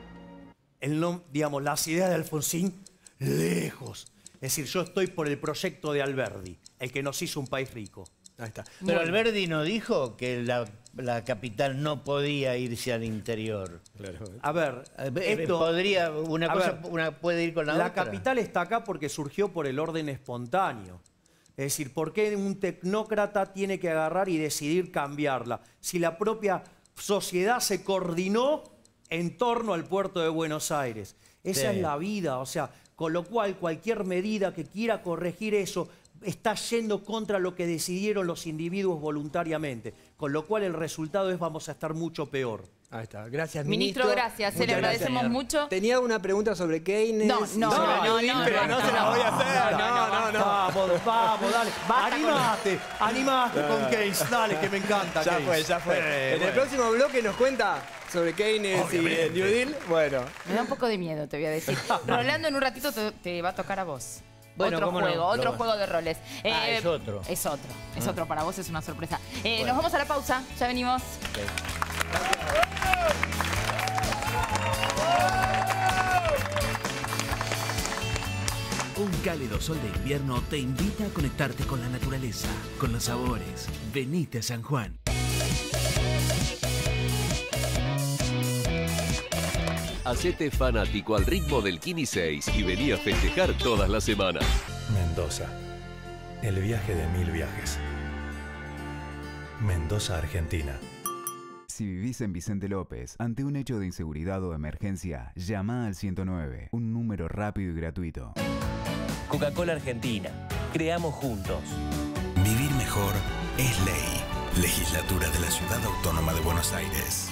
digamos, las ideas de Alfonsín, lejos. Es decir, yo estoy por el proyecto de Alberdi, el que nos hizo un país rico.
Ahí está.
Pero Alberdi no dijo que la capital no podía irse al interior.
A ver, esto...
Podría, una
a
cosa
ver,
una puede ir con la otra.
La capital está acá porque surgió por el orden espontáneo. Es decir, ¿por qué un tecnócrata tiene que agarrar y decidir cambiarla? Si la propia sociedad se coordinó en torno al puerto de Buenos Aires. Esa
Sí.
es la vida, o sea, con lo cual cualquier medida que quiera corregir eso está yendo contra lo que decidieron los individuos voluntariamente. Con lo cual el resultado es vamos a estar mucho peor.
Ahí está. Gracias,
Ministro,
ministro.
gracias.
Muchas
le agradecemos
señor.
mucho.
Tenía una pregunta sobre Keynes.
No,
y
no,
sobre
no,
Newton,
no,
pero
no,
no se la voy a hacer. No.
Vamos, vamos, dale. Animate con Keynes, dale, que me encanta
Ya
Keynes.
fue. En el próximo bloque nos cuenta sobre Keynes y el New Deal. Bueno.
Me da un poco de miedo, te voy a decir. Rolando, en un ratito te va a tocar a vos.
Bueno,
otro
cómo no,
juego, otro
lo-
juego de roles.
Es otro.
Es otro. Es otro para vos, es una sorpresa. Nos vamos a la pausa, ya venimos.
Un cálido sol de invierno te invita a conectarte con la naturaleza, con los sabores. Venite a San Juan.
Hacete fanático al ritmo del Kini 6 y vení a festejar todas las semanas.
Mendoza, el viaje de 1000 viajes. Mendoza, Argentina.
Si vivís en Vicente López, ante un hecho de inseguridad o emergencia, llama al 109, un número rápido y gratuito.
Coca-Cola Argentina. Creamos juntos.
Vivir mejor es ley. Legislatura de la Ciudad Autónoma de Buenos Aires.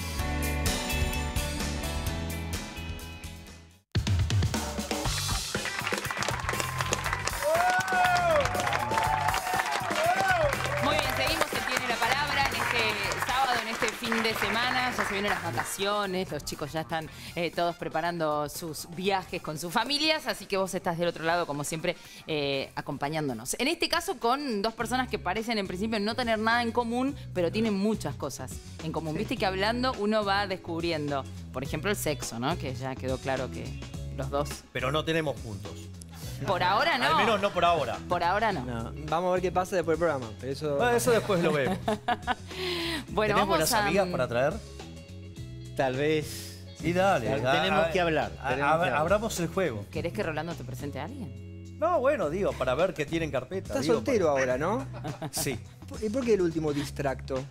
Muy bien, seguimos. Él tiene la palabra en este sábado, en este fin de semana. Ya se vienen las vacaciones, los chicos ya están todos preparando sus viajes con sus familias, así que vos estás del otro lado, como siempre, acompañándonos. En este caso, con dos personas que parecen en principio no tener nada en común, pero tienen muchas cosas en común. Viste que hablando uno va descubriendo, por ejemplo, el sexo, ¿no? Que ya quedó claro que los dos...
Pero no tenemos juntos.
Por ahora no.
Al menos no por ahora.
Por ahora no.
No, vamos a ver qué pasa después del programa. Pero eso...
Bueno, eso después lo vemos.
Bueno,
¿Tenés
vamos
buenas
a...
amigas para traer?
Tal vez.
Sí, dale.
Tenemos que hablar.
Abramos el juego.
¿Querés que Rolando te presente a alguien?
No, bueno, digo, para ver qué tiene en carpeta.
Estás
digo,
soltero ahora, ¿no?
Sí.
¿Y por qué el último distracto?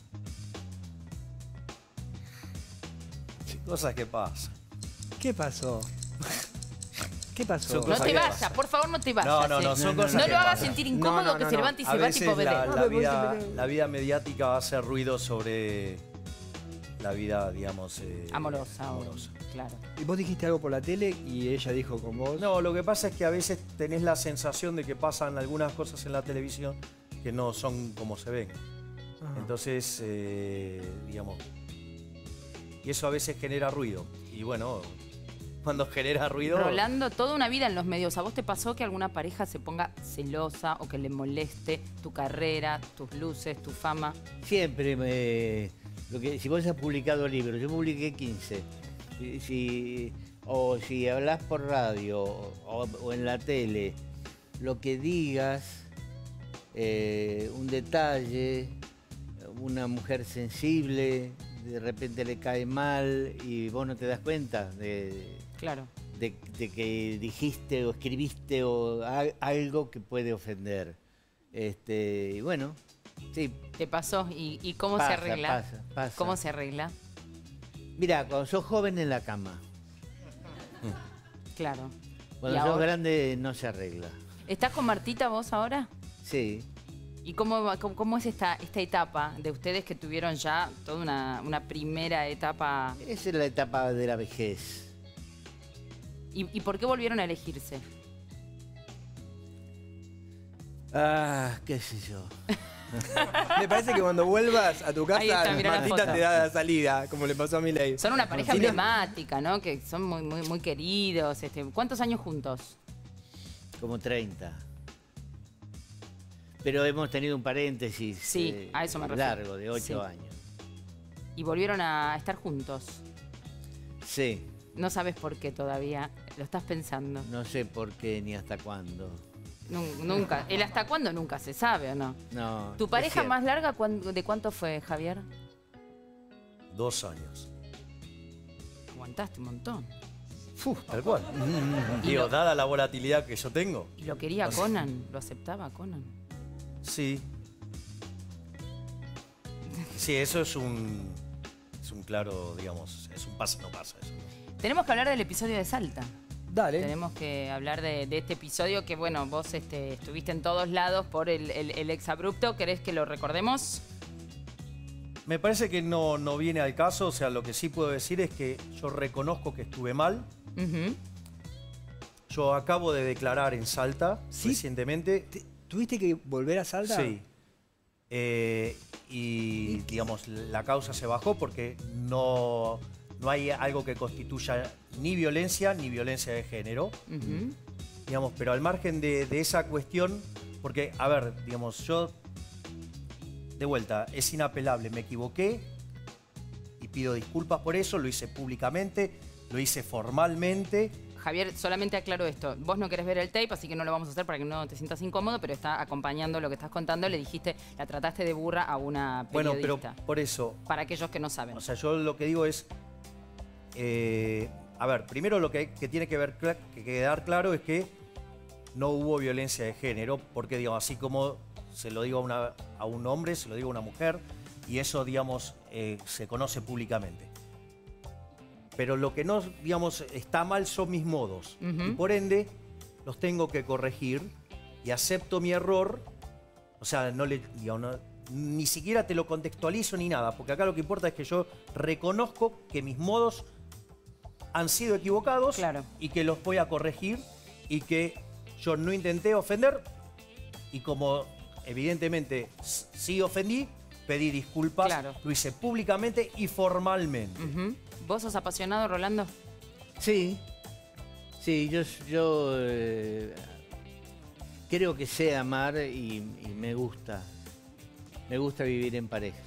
Cosas que pasan.
¿Qué pasó? ¿Qué pasó?
Son
No
cosas
te
que
vayas,
pasan.
por favor, no te vayas.
No, son cosas
No
que
lo hagas
pasan.
sentir incómodo,
No,
que
no,
se
no.
levante y
A
se va
veces
tipo vedette.
la vida mediática hace ruido sobre la vida, digamos...
Amorosa.
amorosa.
Claro.
Y vos dijiste algo por la tele y ella dijo con vos.
No, lo que pasa es que a veces tenés la sensación de que pasan algunas cosas en la televisión que no son como se ven.
Ajá.
Entonces, digamos... Y eso a veces genera ruido. Y bueno, cuando genera ruido...
Rolando, toda una vida en los medios. ¿A vos te pasó que alguna pareja se ponga celosa o que le moleste tu carrera, tus luces, tu fama?
Siempre si vos has publicado libros, yo publiqué 15. O si hablas por radio o en la tele, lo que digas, un detalle, una mujer sensible, de repente le cae mal y vos no te das cuenta
Claro.
de que dijiste o escribiste o algo que puede ofender. Y bueno, sí.
¿Te pasó? ¿Y cómo
Pasa,
se arregla?
pasa.
¿Cómo se arregla?
Mira, cuando sos joven en la cama,
Claro.
cuando
¿Y
sos
ahora?
grande no se arregla.
¿Estás con Martita vos ahora?
Sí.
¿Y cómo es esta etapa de ustedes que tuvieron ya toda una primera etapa?
Esa es la etapa de la vejez.
¿Y por qué volvieron a elegirse?
Qué sé yo.
Me parece que cuando vuelvas a tu
Ahí está,
casa,
mirá la
Martita
foto.
te da la salida, como le pasó a Milei.
Son una pareja
Si no-
emblemática, ¿no? Que son muy queridos. ¿Cuántos años juntos?
Como 30. Pero hemos tenido un paréntesis
Sí, a eso me refiero.
largo, de 8
Sí.
años.
Y volvieron a estar juntos.
Sí,
No sabes por qué todavía. Lo estás pensando.
no sé por qué ni hasta cuándo.
Nunca. ¿El hasta cuándo nunca se sabe o no?
No.
¿Tu
es
pareja
cierto.
más larga de cuánto fue, Javier?
2 años.
Aguantaste un montón.
Tal cual. Digo, dada la volatilidad que yo tengo.
¿Y lo quería Conan? ¿Lo aceptaba Conan?
Sí. Sí, eso es un claro, digamos, es un pasa, no pasa eso.
Tenemos que hablar del episodio de Salta.
Dale.
Tenemos que hablar de este episodio que, bueno, vos estuviste en todos lados por el exabrupto. ¿Querés que lo recordemos?
Me parece que no viene al caso, o sea, lo que sí puedo decir es que yo reconozco que estuve mal.
Ujú.
Yo acabo de declarar en Salta
¿Sí?
recientemente.
¿Tuviste que volver a Salta?
Sí. Y digamos, la causa se bajó porque no hay algo que constituya ni violencia de género.
Ujú.
Digamos, pero al margen de esa cuestión, porque, a ver, digamos, yo, de vuelta, es inapelable, me equivoqué y pido disculpas por eso, lo hice públicamente, lo hice formalmente.
Javier, solamente aclaro esto. Vos no querés ver el tape, así que no lo vamos a hacer para que no te sientas incómodo, pero está acompañando lo que estás contando. Le dijiste, la trataste de burra a una
Bueno,
periodista.
pero por eso,
Para aquellos que no saben.
o sea, yo lo que digo es, a ver, primero lo que tiene que quedar claro es que no hubo violencia de género, porque digamos, así como se lo digo a un hombre, se lo digo a una mujer, y eso, digamos, se conoce públicamente. Pero lo que no, digamos, está mal son mis modos.
Ujú.
Y por ende, los tengo que corregir y acepto mi error. O sea, ni siquiera te lo contextualizo ni nada, porque acá lo que importa es que yo reconozco que mis modos han sido equivocados.
Claro.
Y que los voy a corregir y que yo no intenté ofender y como evidentemente sí ofendí, pedí disculpas,
Claro.
lo hice públicamente y formalmente.
Ujú. ¿Vos sos apasionado, Rolando?
Sí, yo creo que sé amar y me gusta. Me gusta vivir en pareja.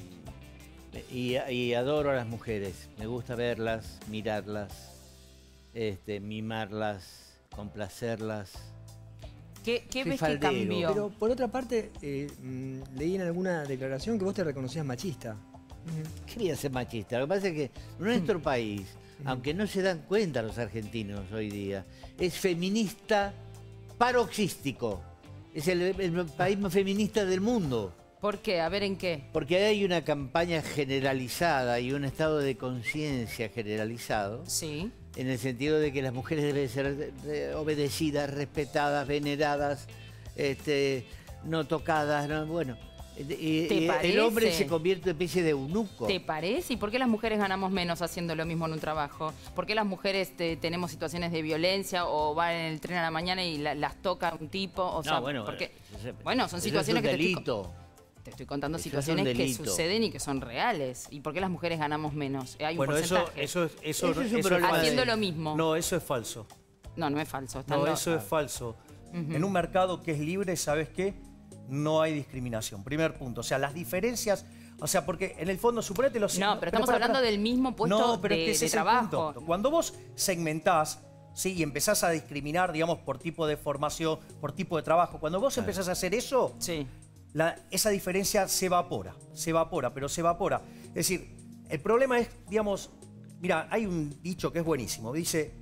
Y adoro a las mujeres. Me gusta verlas, mirarlas. mimarlas, complacerlas.
¿Qué ves que
faldero.
cambió?
Pero por otra parte, leí en alguna declaración que vos te reconocías machista.
Quería ser machista. Lo que pasa es que nuestro país, aunque no se dan cuenta los argentinos hoy día, es feminista paroxístico. Es el país más feminista del mundo.
¿Por qué? A ver, ¿en qué?
Porque hay una campaña generalizada y un estado de conciencia generalizado.
Sí.
En el sentido de que las mujeres deben ser obedecidas, respetadas, veneradas, no tocadas, no, bueno. Y el hombre se convierte en una especie de eunuco.
¿Te parece? ¿Y por qué las mujeres ganamos menos haciendo lo mismo en un trabajo? ¿Por qué las mujeres tenemos situaciones de violencia o van en el tren a la mañana y las toca un tipo? O sea, porque, son situaciones
es un
que
delito.
te estoy contando
Eso
situaciones
es un
que
delito.
suceden y que son reales. ¿Y por qué las mujeres ganamos menos? Hay un
Bueno,
porcentaje.
eso
es un problema
haciendo lo mismo.
No, eso es falso.
No es falso.
No, eso es falso. En un mercado que es libre, ¿sabes qué? No hay discriminación. Primer punto. O sea, las diferencias... O sea, porque en el fondo, suponete los...
No, pero estamos hablando del mismo puesto de trabajo.
Cuando vos segmentás, ¿sí? Y empezás a discriminar, digamos, por tipo de formación, por tipo de trabajo, cuando vos empezás a hacer eso,
sí.
Esa diferencia se evapora, pero se evapora. Es decir, el problema es, digamos... Mira, hay un dicho que es buenísimo. Dice...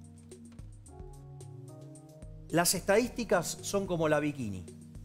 Las estadísticas son como la bikini.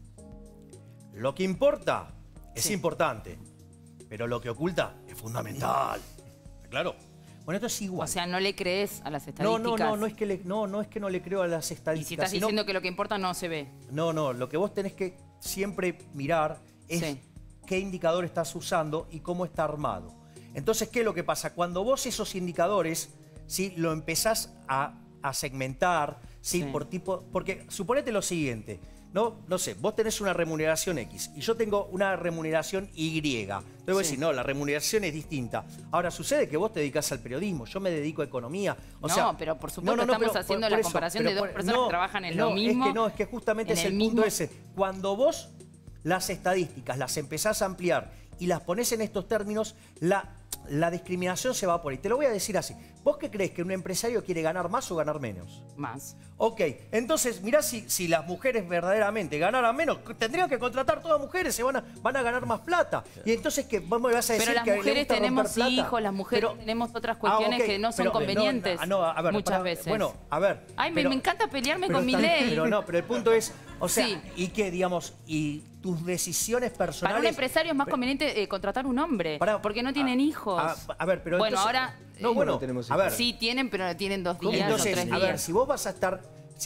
Lo que importa es importante, pero lo que oculta es fundamental. ¿Claro? Bueno, esto es igual.
O sea, ¿no le crees a las estadísticas?
No es que no le creo a las estadísticas.
Y si estás diciendo que lo que importa no se ve.
No, lo que vos tenés que siempre mirar es qué indicador estás usando y cómo está armado. Entonces, ¿qué es lo que pasa? Cuando vos esos indicadores, ¿sí? Lo empezás a segmentar, ¿sí? Por tipo... Porque suponete lo siguiente... No sé, vos tenés una remuneración X y yo tengo una remuneración Y. Entonces vos decís, no, la remuneración es distinta. Ahora, sucede que vos te dedicás al periodismo, yo me dedico a economía.
Pero por supuesto estamos haciendo la comparación de dos personas que trabajan en lo mismo.
Es que justamente es el punto ese. Cuando vos las estadísticas las empezás a ampliar y las ponés en estos términos, la discriminación se va por ahí. Te lo voy a decir así. ¿Vos qué crees? ¿Que un empresario quiere ganar más o ganar menos?
Más.
Ok, entonces mirá si las mujeres verdaderamente ganaran menos, tendrían que contratar todas mujeres, van a ganar más plata. Y entonces, ¿qué? ¿Vos me vas a decir
pero las
que
mujeres tenemos hijos, las mujeres tenemos otras cuestiones que no son convenientes muchas veces.
Bueno, a ver.
Ay, me encanta pelearme con mi ley.
Pero el punto es, o sea, y que, digamos, y tus decisiones personales...
Para un empresario es más conveniente contratar un hombre, porque no tienen hijos.
A ver, pero
bueno,
entonces,
ahora...
No, bueno,
tenemos
a ver.
Sí tienen, pero tienen 2 días
entonces,
o 3 días.
a ver, si vos vas a estar... Si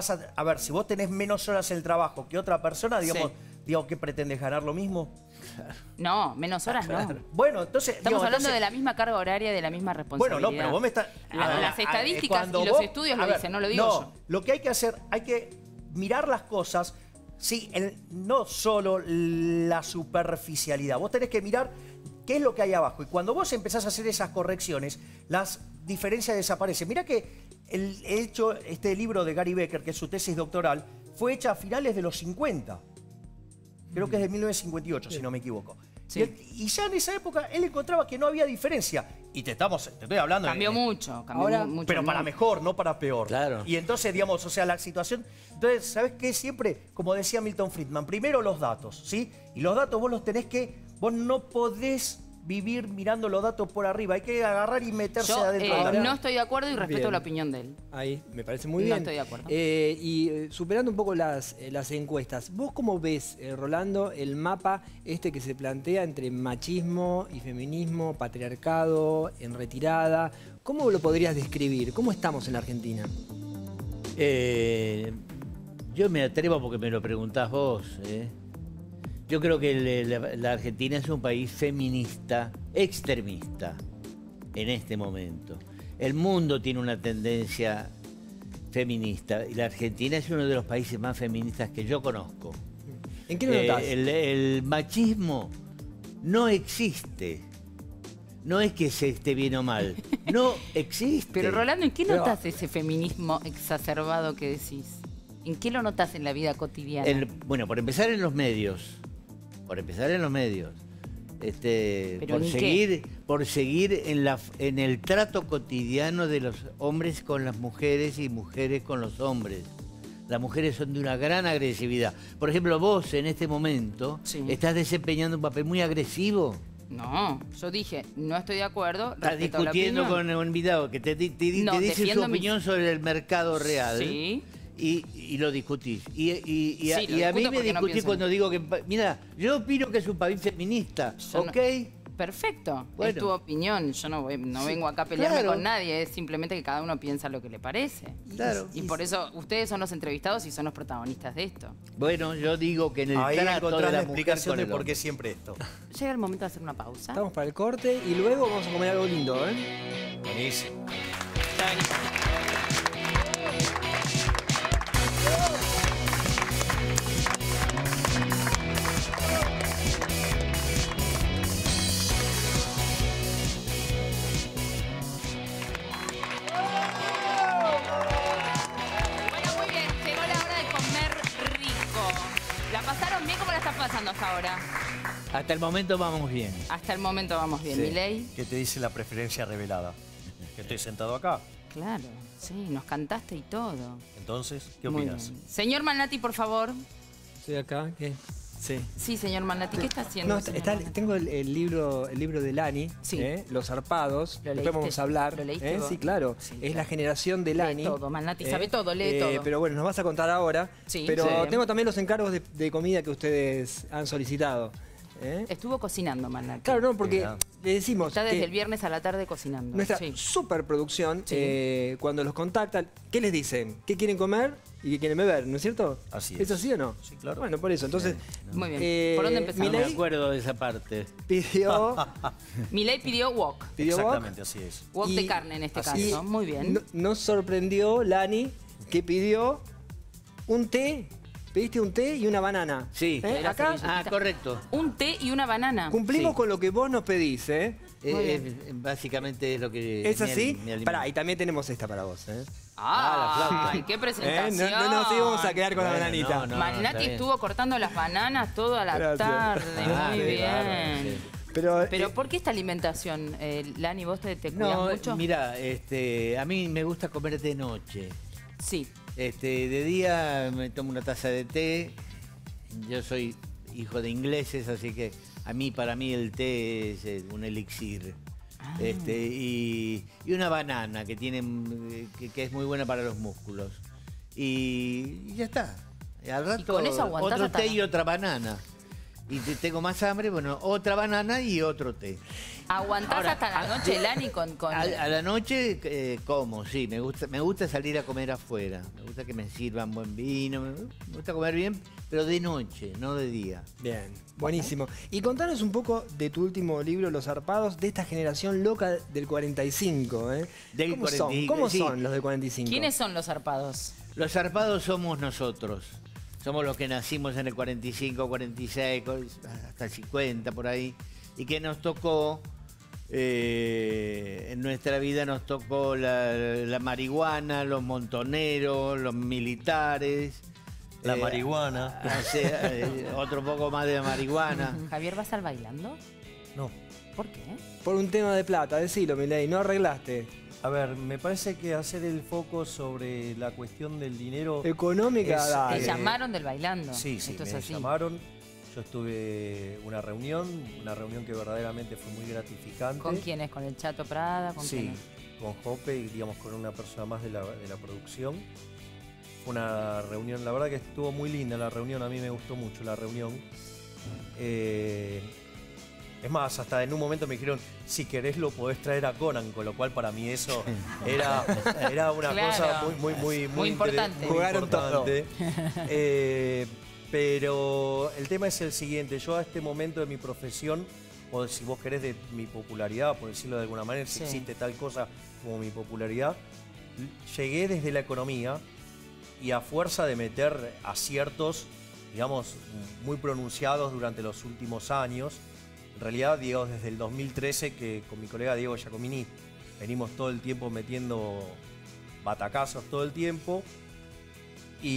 vos tenés menos horas en el trabajo que otra persona, digamos, ¿qué pretendes ganar lo mismo?
No, menos horas no.
Bueno, entonces...
Estamos hablando de la misma carga horaria, de la misma responsabilidad.
Bueno, no, pero vos me estás...
Las estadísticas y los estudios lo dicen, no lo digo yo.
Lo que hay que hacer, hay que mirar las cosas, sí, no solo la superficialidad. Vos tenés que mirar qué es lo que hay abajo. Y cuando vos empezás a hacer esas correcciones, las diferencias desaparecen. Mirá que este libro de Gary Becker, que es su tesis doctoral, fue hecha a finales de los 50. Creo que es de 1958, si no me equivoco. Sí. Y ya en esa época él encontraba que no había diferencia. Y te estoy hablando...
Cambió mucho.
Pero para mejor, no para peor.
Claro.
Y entonces, digamos, o sea, la situación... Entonces, ¿sabes qué? Siempre, como decía Milton Friedman, primero los datos, ¿sí? Y los datos vos los tenés que... Vos no podés vivir mirando los datos por arriba. Hay que agarrar y meterse adentro.
No estoy de acuerdo y respeto la opinión de él.
Ahí, me parece muy bien.
No estoy de acuerdo.
Y superando un poco las encuestas, ¿vos cómo ves, Rolando, el mapa que se plantea entre machismo y feminismo, patriarcado, en retirada? ¿Cómo lo podrías describir? ¿Cómo estamos en la Argentina?
Yo me atrevo porque me lo preguntás vos, Yo creo que la Argentina es un país feminista, extremista, en este momento. El mundo tiene una tendencia feminista y la Argentina es uno de los países más feministas que yo conozco.
¿En qué lo notás?
El machismo no existe. No es que se esté bien o mal, no existe.
Pero Rolando, ¿en qué notas ese feminismo exacerbado que decís? ¿En qué lo notas en la vida cotidiana?
Bueno, por empezar en los medios.
¿Pero
por seguir en el trato cotidiano de los hombres con las mujeres y mujeres con los hombres. Las mujeres son de una gran agresividad. Por ejemplo, vos en este momento estás desempeñando un papel muy agresivo.
No, yo dije, no estoy de acuerdo.
Estás discutiendo con un invitado que te dice su opinión sobre el mercado real.
Sí.
Y lo discutís. Y
Sí,
a mí
lo discuto
me
porque no
discutís
pienso
cuando digo que... Mira, yo opino que es un país feminista, ¿ok?
Perfecto,
Bueno.
es tu opinión. Yo no vengo acá a pelearme con nadie, es simplemente que cada uno piensa lo que le parece.
Claro.
Y por eso ustedes son los entrevistados y son los protagonistas de esto.
Bueno, yo digo que en el
Ahí
trato
encontrás
de
la
la mujer
explicación
con
de
el
por
hombre.
qué siempre esto.
Llega el momento de hacer una pausa.
Estamos para el corte y luego vamos a comer algo lindo, ¿eh?
Buenísimo.
Ya venimos. Bueno, muy bien, llegó la hora de comer rico. ¿La pasaron bien? ¿Cómo la están pasando hasta ahora?
Hasta el momento vamos bien.
Hasta el momento vamos bien.
Sí.
Milei.
¿Qué te dice la preferencia revelada? Que estoy sentado acá.
Claro, sí, nos cantaste y todo.
Entonces, ¿qué
Muy
opinas?
bien. Señor Malnati, por favor.
Estoy acá, ¿qué? Sí.
Sí, señor Malnati, ¿qué está haciendo?
No,
señor Malnati?
tengo el libro de Lani,
Sí.
Los zarpados.
¿Lo
Después
leíste?
vamos a hablar.
¿Lo leíste vos?
Sí, claro.
Sí,
Es
claro.
la generación de Lani.
todo, Malnati sabe todo, lee todo.
Pero bueno, nos vas a contar ahora.
Sí.
Pero
Sí.
tengo también los encargos de comida que ustedes han solicitado.
Estuvo cocinando, Malnati.
Claro, no, porque le decimos
Está desde
que
el viernes a la tarde cocinando.
nuestra
Sí.
superproducción,
Sí.
cuando los contactan, ¿qué les dicen? ¿Qué quieren comer y qué quieren beber? ¿No es cierto?
Así
¿Es
es.
así o no?
Sí, claro.
Bueno, por eso. Entonces,
Muy bien. ¿Por dónde empezamos?
No me
Milei
acuerdo de esa parte.
pidió
Milei pidió wok.
Exactamente, así es.
Wok
Y-
de carne en este
así
caso.
y
Muy bien.
Nos sorprendió Lani que pidió un té. Pediste un té y una banana.
Sí.
La
Acá
servilletita.
Correcto.
Un té y una banana.
cumplimos
Sí.
con lo que vos nos pedís, ¿eh?
Básicamente es lo que...
¿Es así?
mi alimento.
Pará, y también tenemos esta para vos, ¿eh?
¡Ay, qué presentación!
No nos íbamos a quedar con la
Bueno,
bananita.
no,
Malnati
está bien.
estuvo cortando las bananas toda la
Gracias.
tarde. Muy
qué
bien.
bárbaro, sí.
Pero,
¿Por qué esta alimentación, Lani? ¿Vos te cuidas
No,
mucho?
mira, a mí me gusta comer de noche.
Sí.
De día me tomo una taza de té. Yo soy hijo de ingleses, así que para mí el té es un elixir. Y una banana que que es muy buena para los músculos. Y ya está. Al rato
con eso aguantás
otro
hasta
té
la-
y otra banana. Y tengo más hambre, bueno, otra banana y otro té.
¿Aguantás
Ahora,
hasta la noche, Lani, con...
A la noche como, sí, me gusta salir a comer afuera. Me gusta que me sirvan buen vino, me gusta comer bien, pero de noche, no de día.
bien, buenísimo. Y contanos un poco de tu último libro, Los zarpados, de esta generación loca del 45, ¿eh?
Del
¿Cómo
45,
¿Cómo
sí.
son los del 45?
¿Quiénes son los zarpados?
Los zarpados somos nosotros. Somos los que nacimos en el 45, 46, hasta el 50 por ahí. Y que nos tocó, en nuestra vida nos tocó la marihuana, los montoneros, los militares.
La marihuana.
Otro poco más de marihuana.
¿Javier va a estar bailando?
No.
¿Por qué?
Por un tema de plata, decilo, Milei, no arreglaste.
A ver, me parece que hacer el foco sobre la cuestión del dinero...
Económica,
Es-
dale.
Te llamaron del bailando.
Sí, sí,
Esto es
me
así.
llamaron. Yo estuve una reunión que verdaderamente fue muy gratificante.
¿Con quiénes? ¿Con el Chato Prada? ¿Con
Sí,
quiénes?
con Jope y digamos con una persona más de la producción. Fue una reunión, la verdad que estuvo muy linda la reunión, a mí me gustó mucho la reunión. Es más, hasta en un momento me dijeron, si querés lo podés traer a Conan, con lo cual para mí eso era una
Claro.
cosa muy
importante.
Jugaron todo.
Pero el tema es el siguiente, yo a este momento de mi profesión, o si vos querés de mi popularidad, por decirlo de alguna manera, si
Sí.
existe tal cosa como mi popularidad, llegué desde la economía y a fuerza de meter aciertos, digamos, muy pronunciados durante los últimos años, en realidad, Diego, desde el 2013 que con mi colega Diego Giacomini venimos todo el tiempo metiendo batacazos todo el tiempo.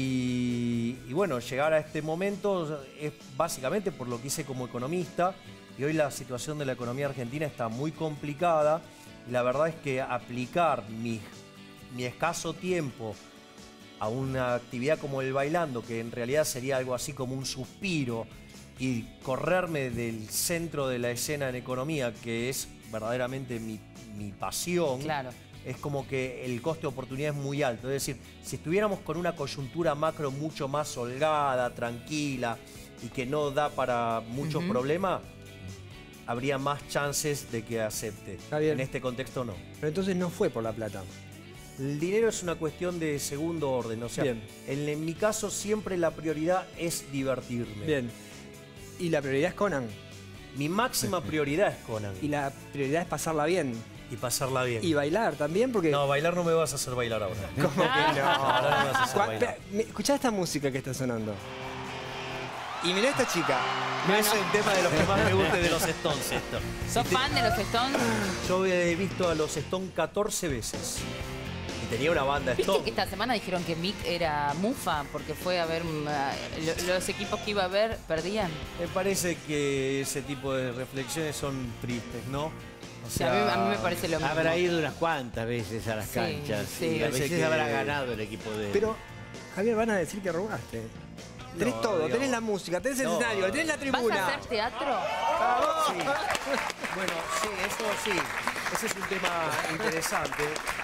Y bueno, llegar a este momento es básicamente por lo que hice como economista Y hoy la situación de la economía argentina está muy complicada. Y la verdad es que aplicar mi escaso tiempo a una actividad como el bailando, que en realidad sería algo así como un suspiro, y correrme del centro de la escena en economía, que es verdaderamente mi pasión,
Claro.
es como que el coste de oportunidad es muy alto. Es decir, si estuviéramos con una coyuntura macro mucho más holgada, tranquila y que no da para muchos problemas, habría más chances de que acepte.
Javier.
En este contexto no.
Pero entonces no fue por la plata.
El dinero es una cuestión de segundo orden. O sea,
Bien.
en mi caso siempre la prioridad es divertirme.
Bien. Y la prioridad es Conan.
Mi máxima prioridad es Conan.
Y la prioridad es pasarla bien.
Y pasarla bien.
Y bailar también, porque...
No, bailar no me vas a hacer bailar ahora.
¿Cómo que no?
Ahora no me vas a hacer bailar.
Escuchá esta música que está sonando. Y mirá esta chica.
No es el tema de los que más me guste de los Stones esto.
¿Sos fan de los Stones?
Yo he visto a los Stones 14 veces. Y tenía una banda
¿Viste
Stone.
que esta semana dijeron que Mick era mufa porque fue a ver los equipos que iba a ver perdían?
Me parece que ese tipo de reflexiones son tristes, ¿no? O
Sí, a mí me parece lo mismo.
Habrá ido unas cuantas veces a las
Sí,
canchas.
sí.
Y a
Parece
veces
que-
habrá ganado el equipo de...
Pero, Javier, van a decir que robaste. Tenés
No,
todo,
digamos.
tenés la música, tenés el
No.
escenario, tenés la
¿Vas
tribuna.
a hacer teatro?
Sí. Bueno, sí, eso sí. Ese es un tema interesante.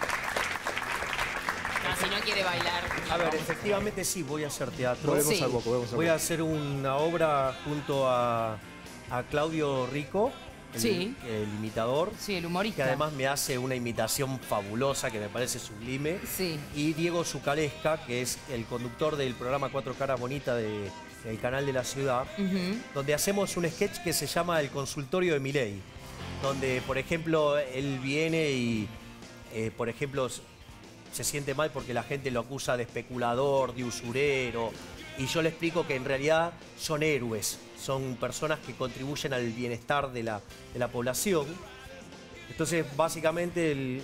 No, si no quiere bailar.
A ver, efectivamente sí, voy a hacer teatro.
Volvemos
Sí.
al Boco, volvemos al
Voy
Boco.
a hacer una obra junto a Claudio Rico,
Sí.
el imitador,
Sí, el
que
humorista.
además me hace una imitación fabulosa que me parece sublime.
Sí.
Y Diego Zucalesca, que es el conductor del programa Cuatro Caras Bonita del canal de la ciudad,
Ujú.
donde hacemos un sketch que se llama El Consultorio de Milei, donde, por ejemplo, él viene y, por ejemplo, se siente mal porque la gente lo acusa de especulador, de usurero, y yo le explico que en realidad son héroes, son personas que contribuyen al bienestar de la población. Entonces, básicamente,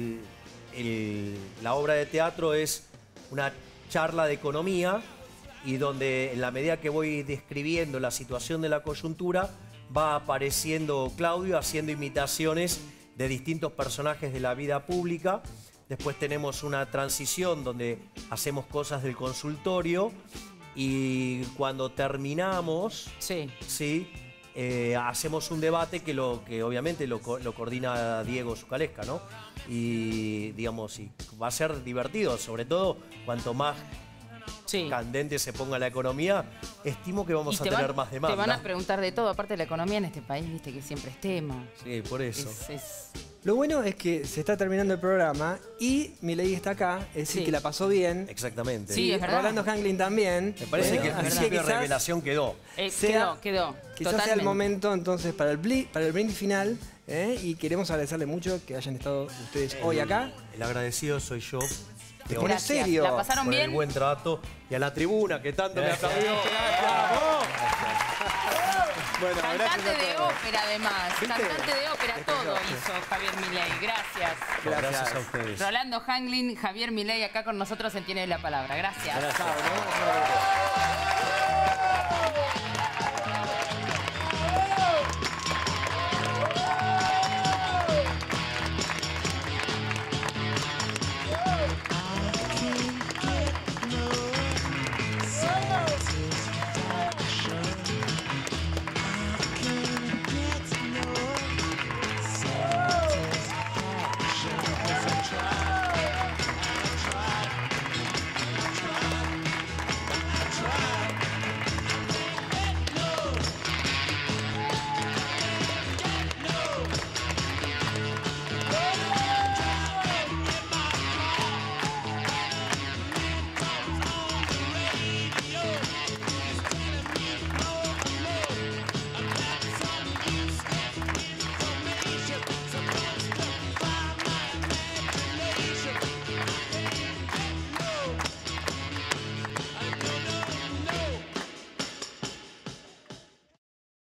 la obra de teatro es una charla de economía y donde en la medida que voy describiendo la situación de la coyuntura, va apareciendo Claudio haciendo imitaciones de distintos personajes de la vida pública. Después tenemos una transición donde hacemos cosas del consultorio y cuando terminamos,
Sí.
¿sí? Hacemos un debate que obviamente lo coordina Diego Zucalesca, ¿no? Y digamos, y va a ser divertido, sobre todo cuanto más
Sí.
candente se ponga la economía, estimo que vamos
Y
a
te
tener
van-
más demanda.
Te van a preguntar de todo, aparte de la economía en este país, viste que siempre es tema.
Sí, por eso.
Es-
Lo bueno es que se está terminando el programa y Milei está acá, es decir,
Sí.
que la pasó bien.
Exactamente.
Sí, es verdad.
Rolando Hanglin también.
Me parece
Bueno,
que el
así
principio de
quizás-
revelación quedó.
sea-
quedó.
Quizás sea
Totalmente.
el momento entonces para el brindis final, y queremos agradecerle mucho que hayan estado ustedes hoy acá.
El agradecido soy yo.
Te
de
pones
hoy,
serio.
¿La pasaron
por el
bien?
buen trato y a la tribuna que tanto
Gracias.
me aplaudió.
Bueno,
Cantante de
todos.
ópera, además.
¿Viste?
Cantante de ópera,
Este
todo
yo.
hizo Javier Milei. Gracias.
Gracias a ustedes.
Rolando Hanglin, Javier Milei acá con nosotros en Tiene la Palabra. Gracias.
Chao, nos vemos.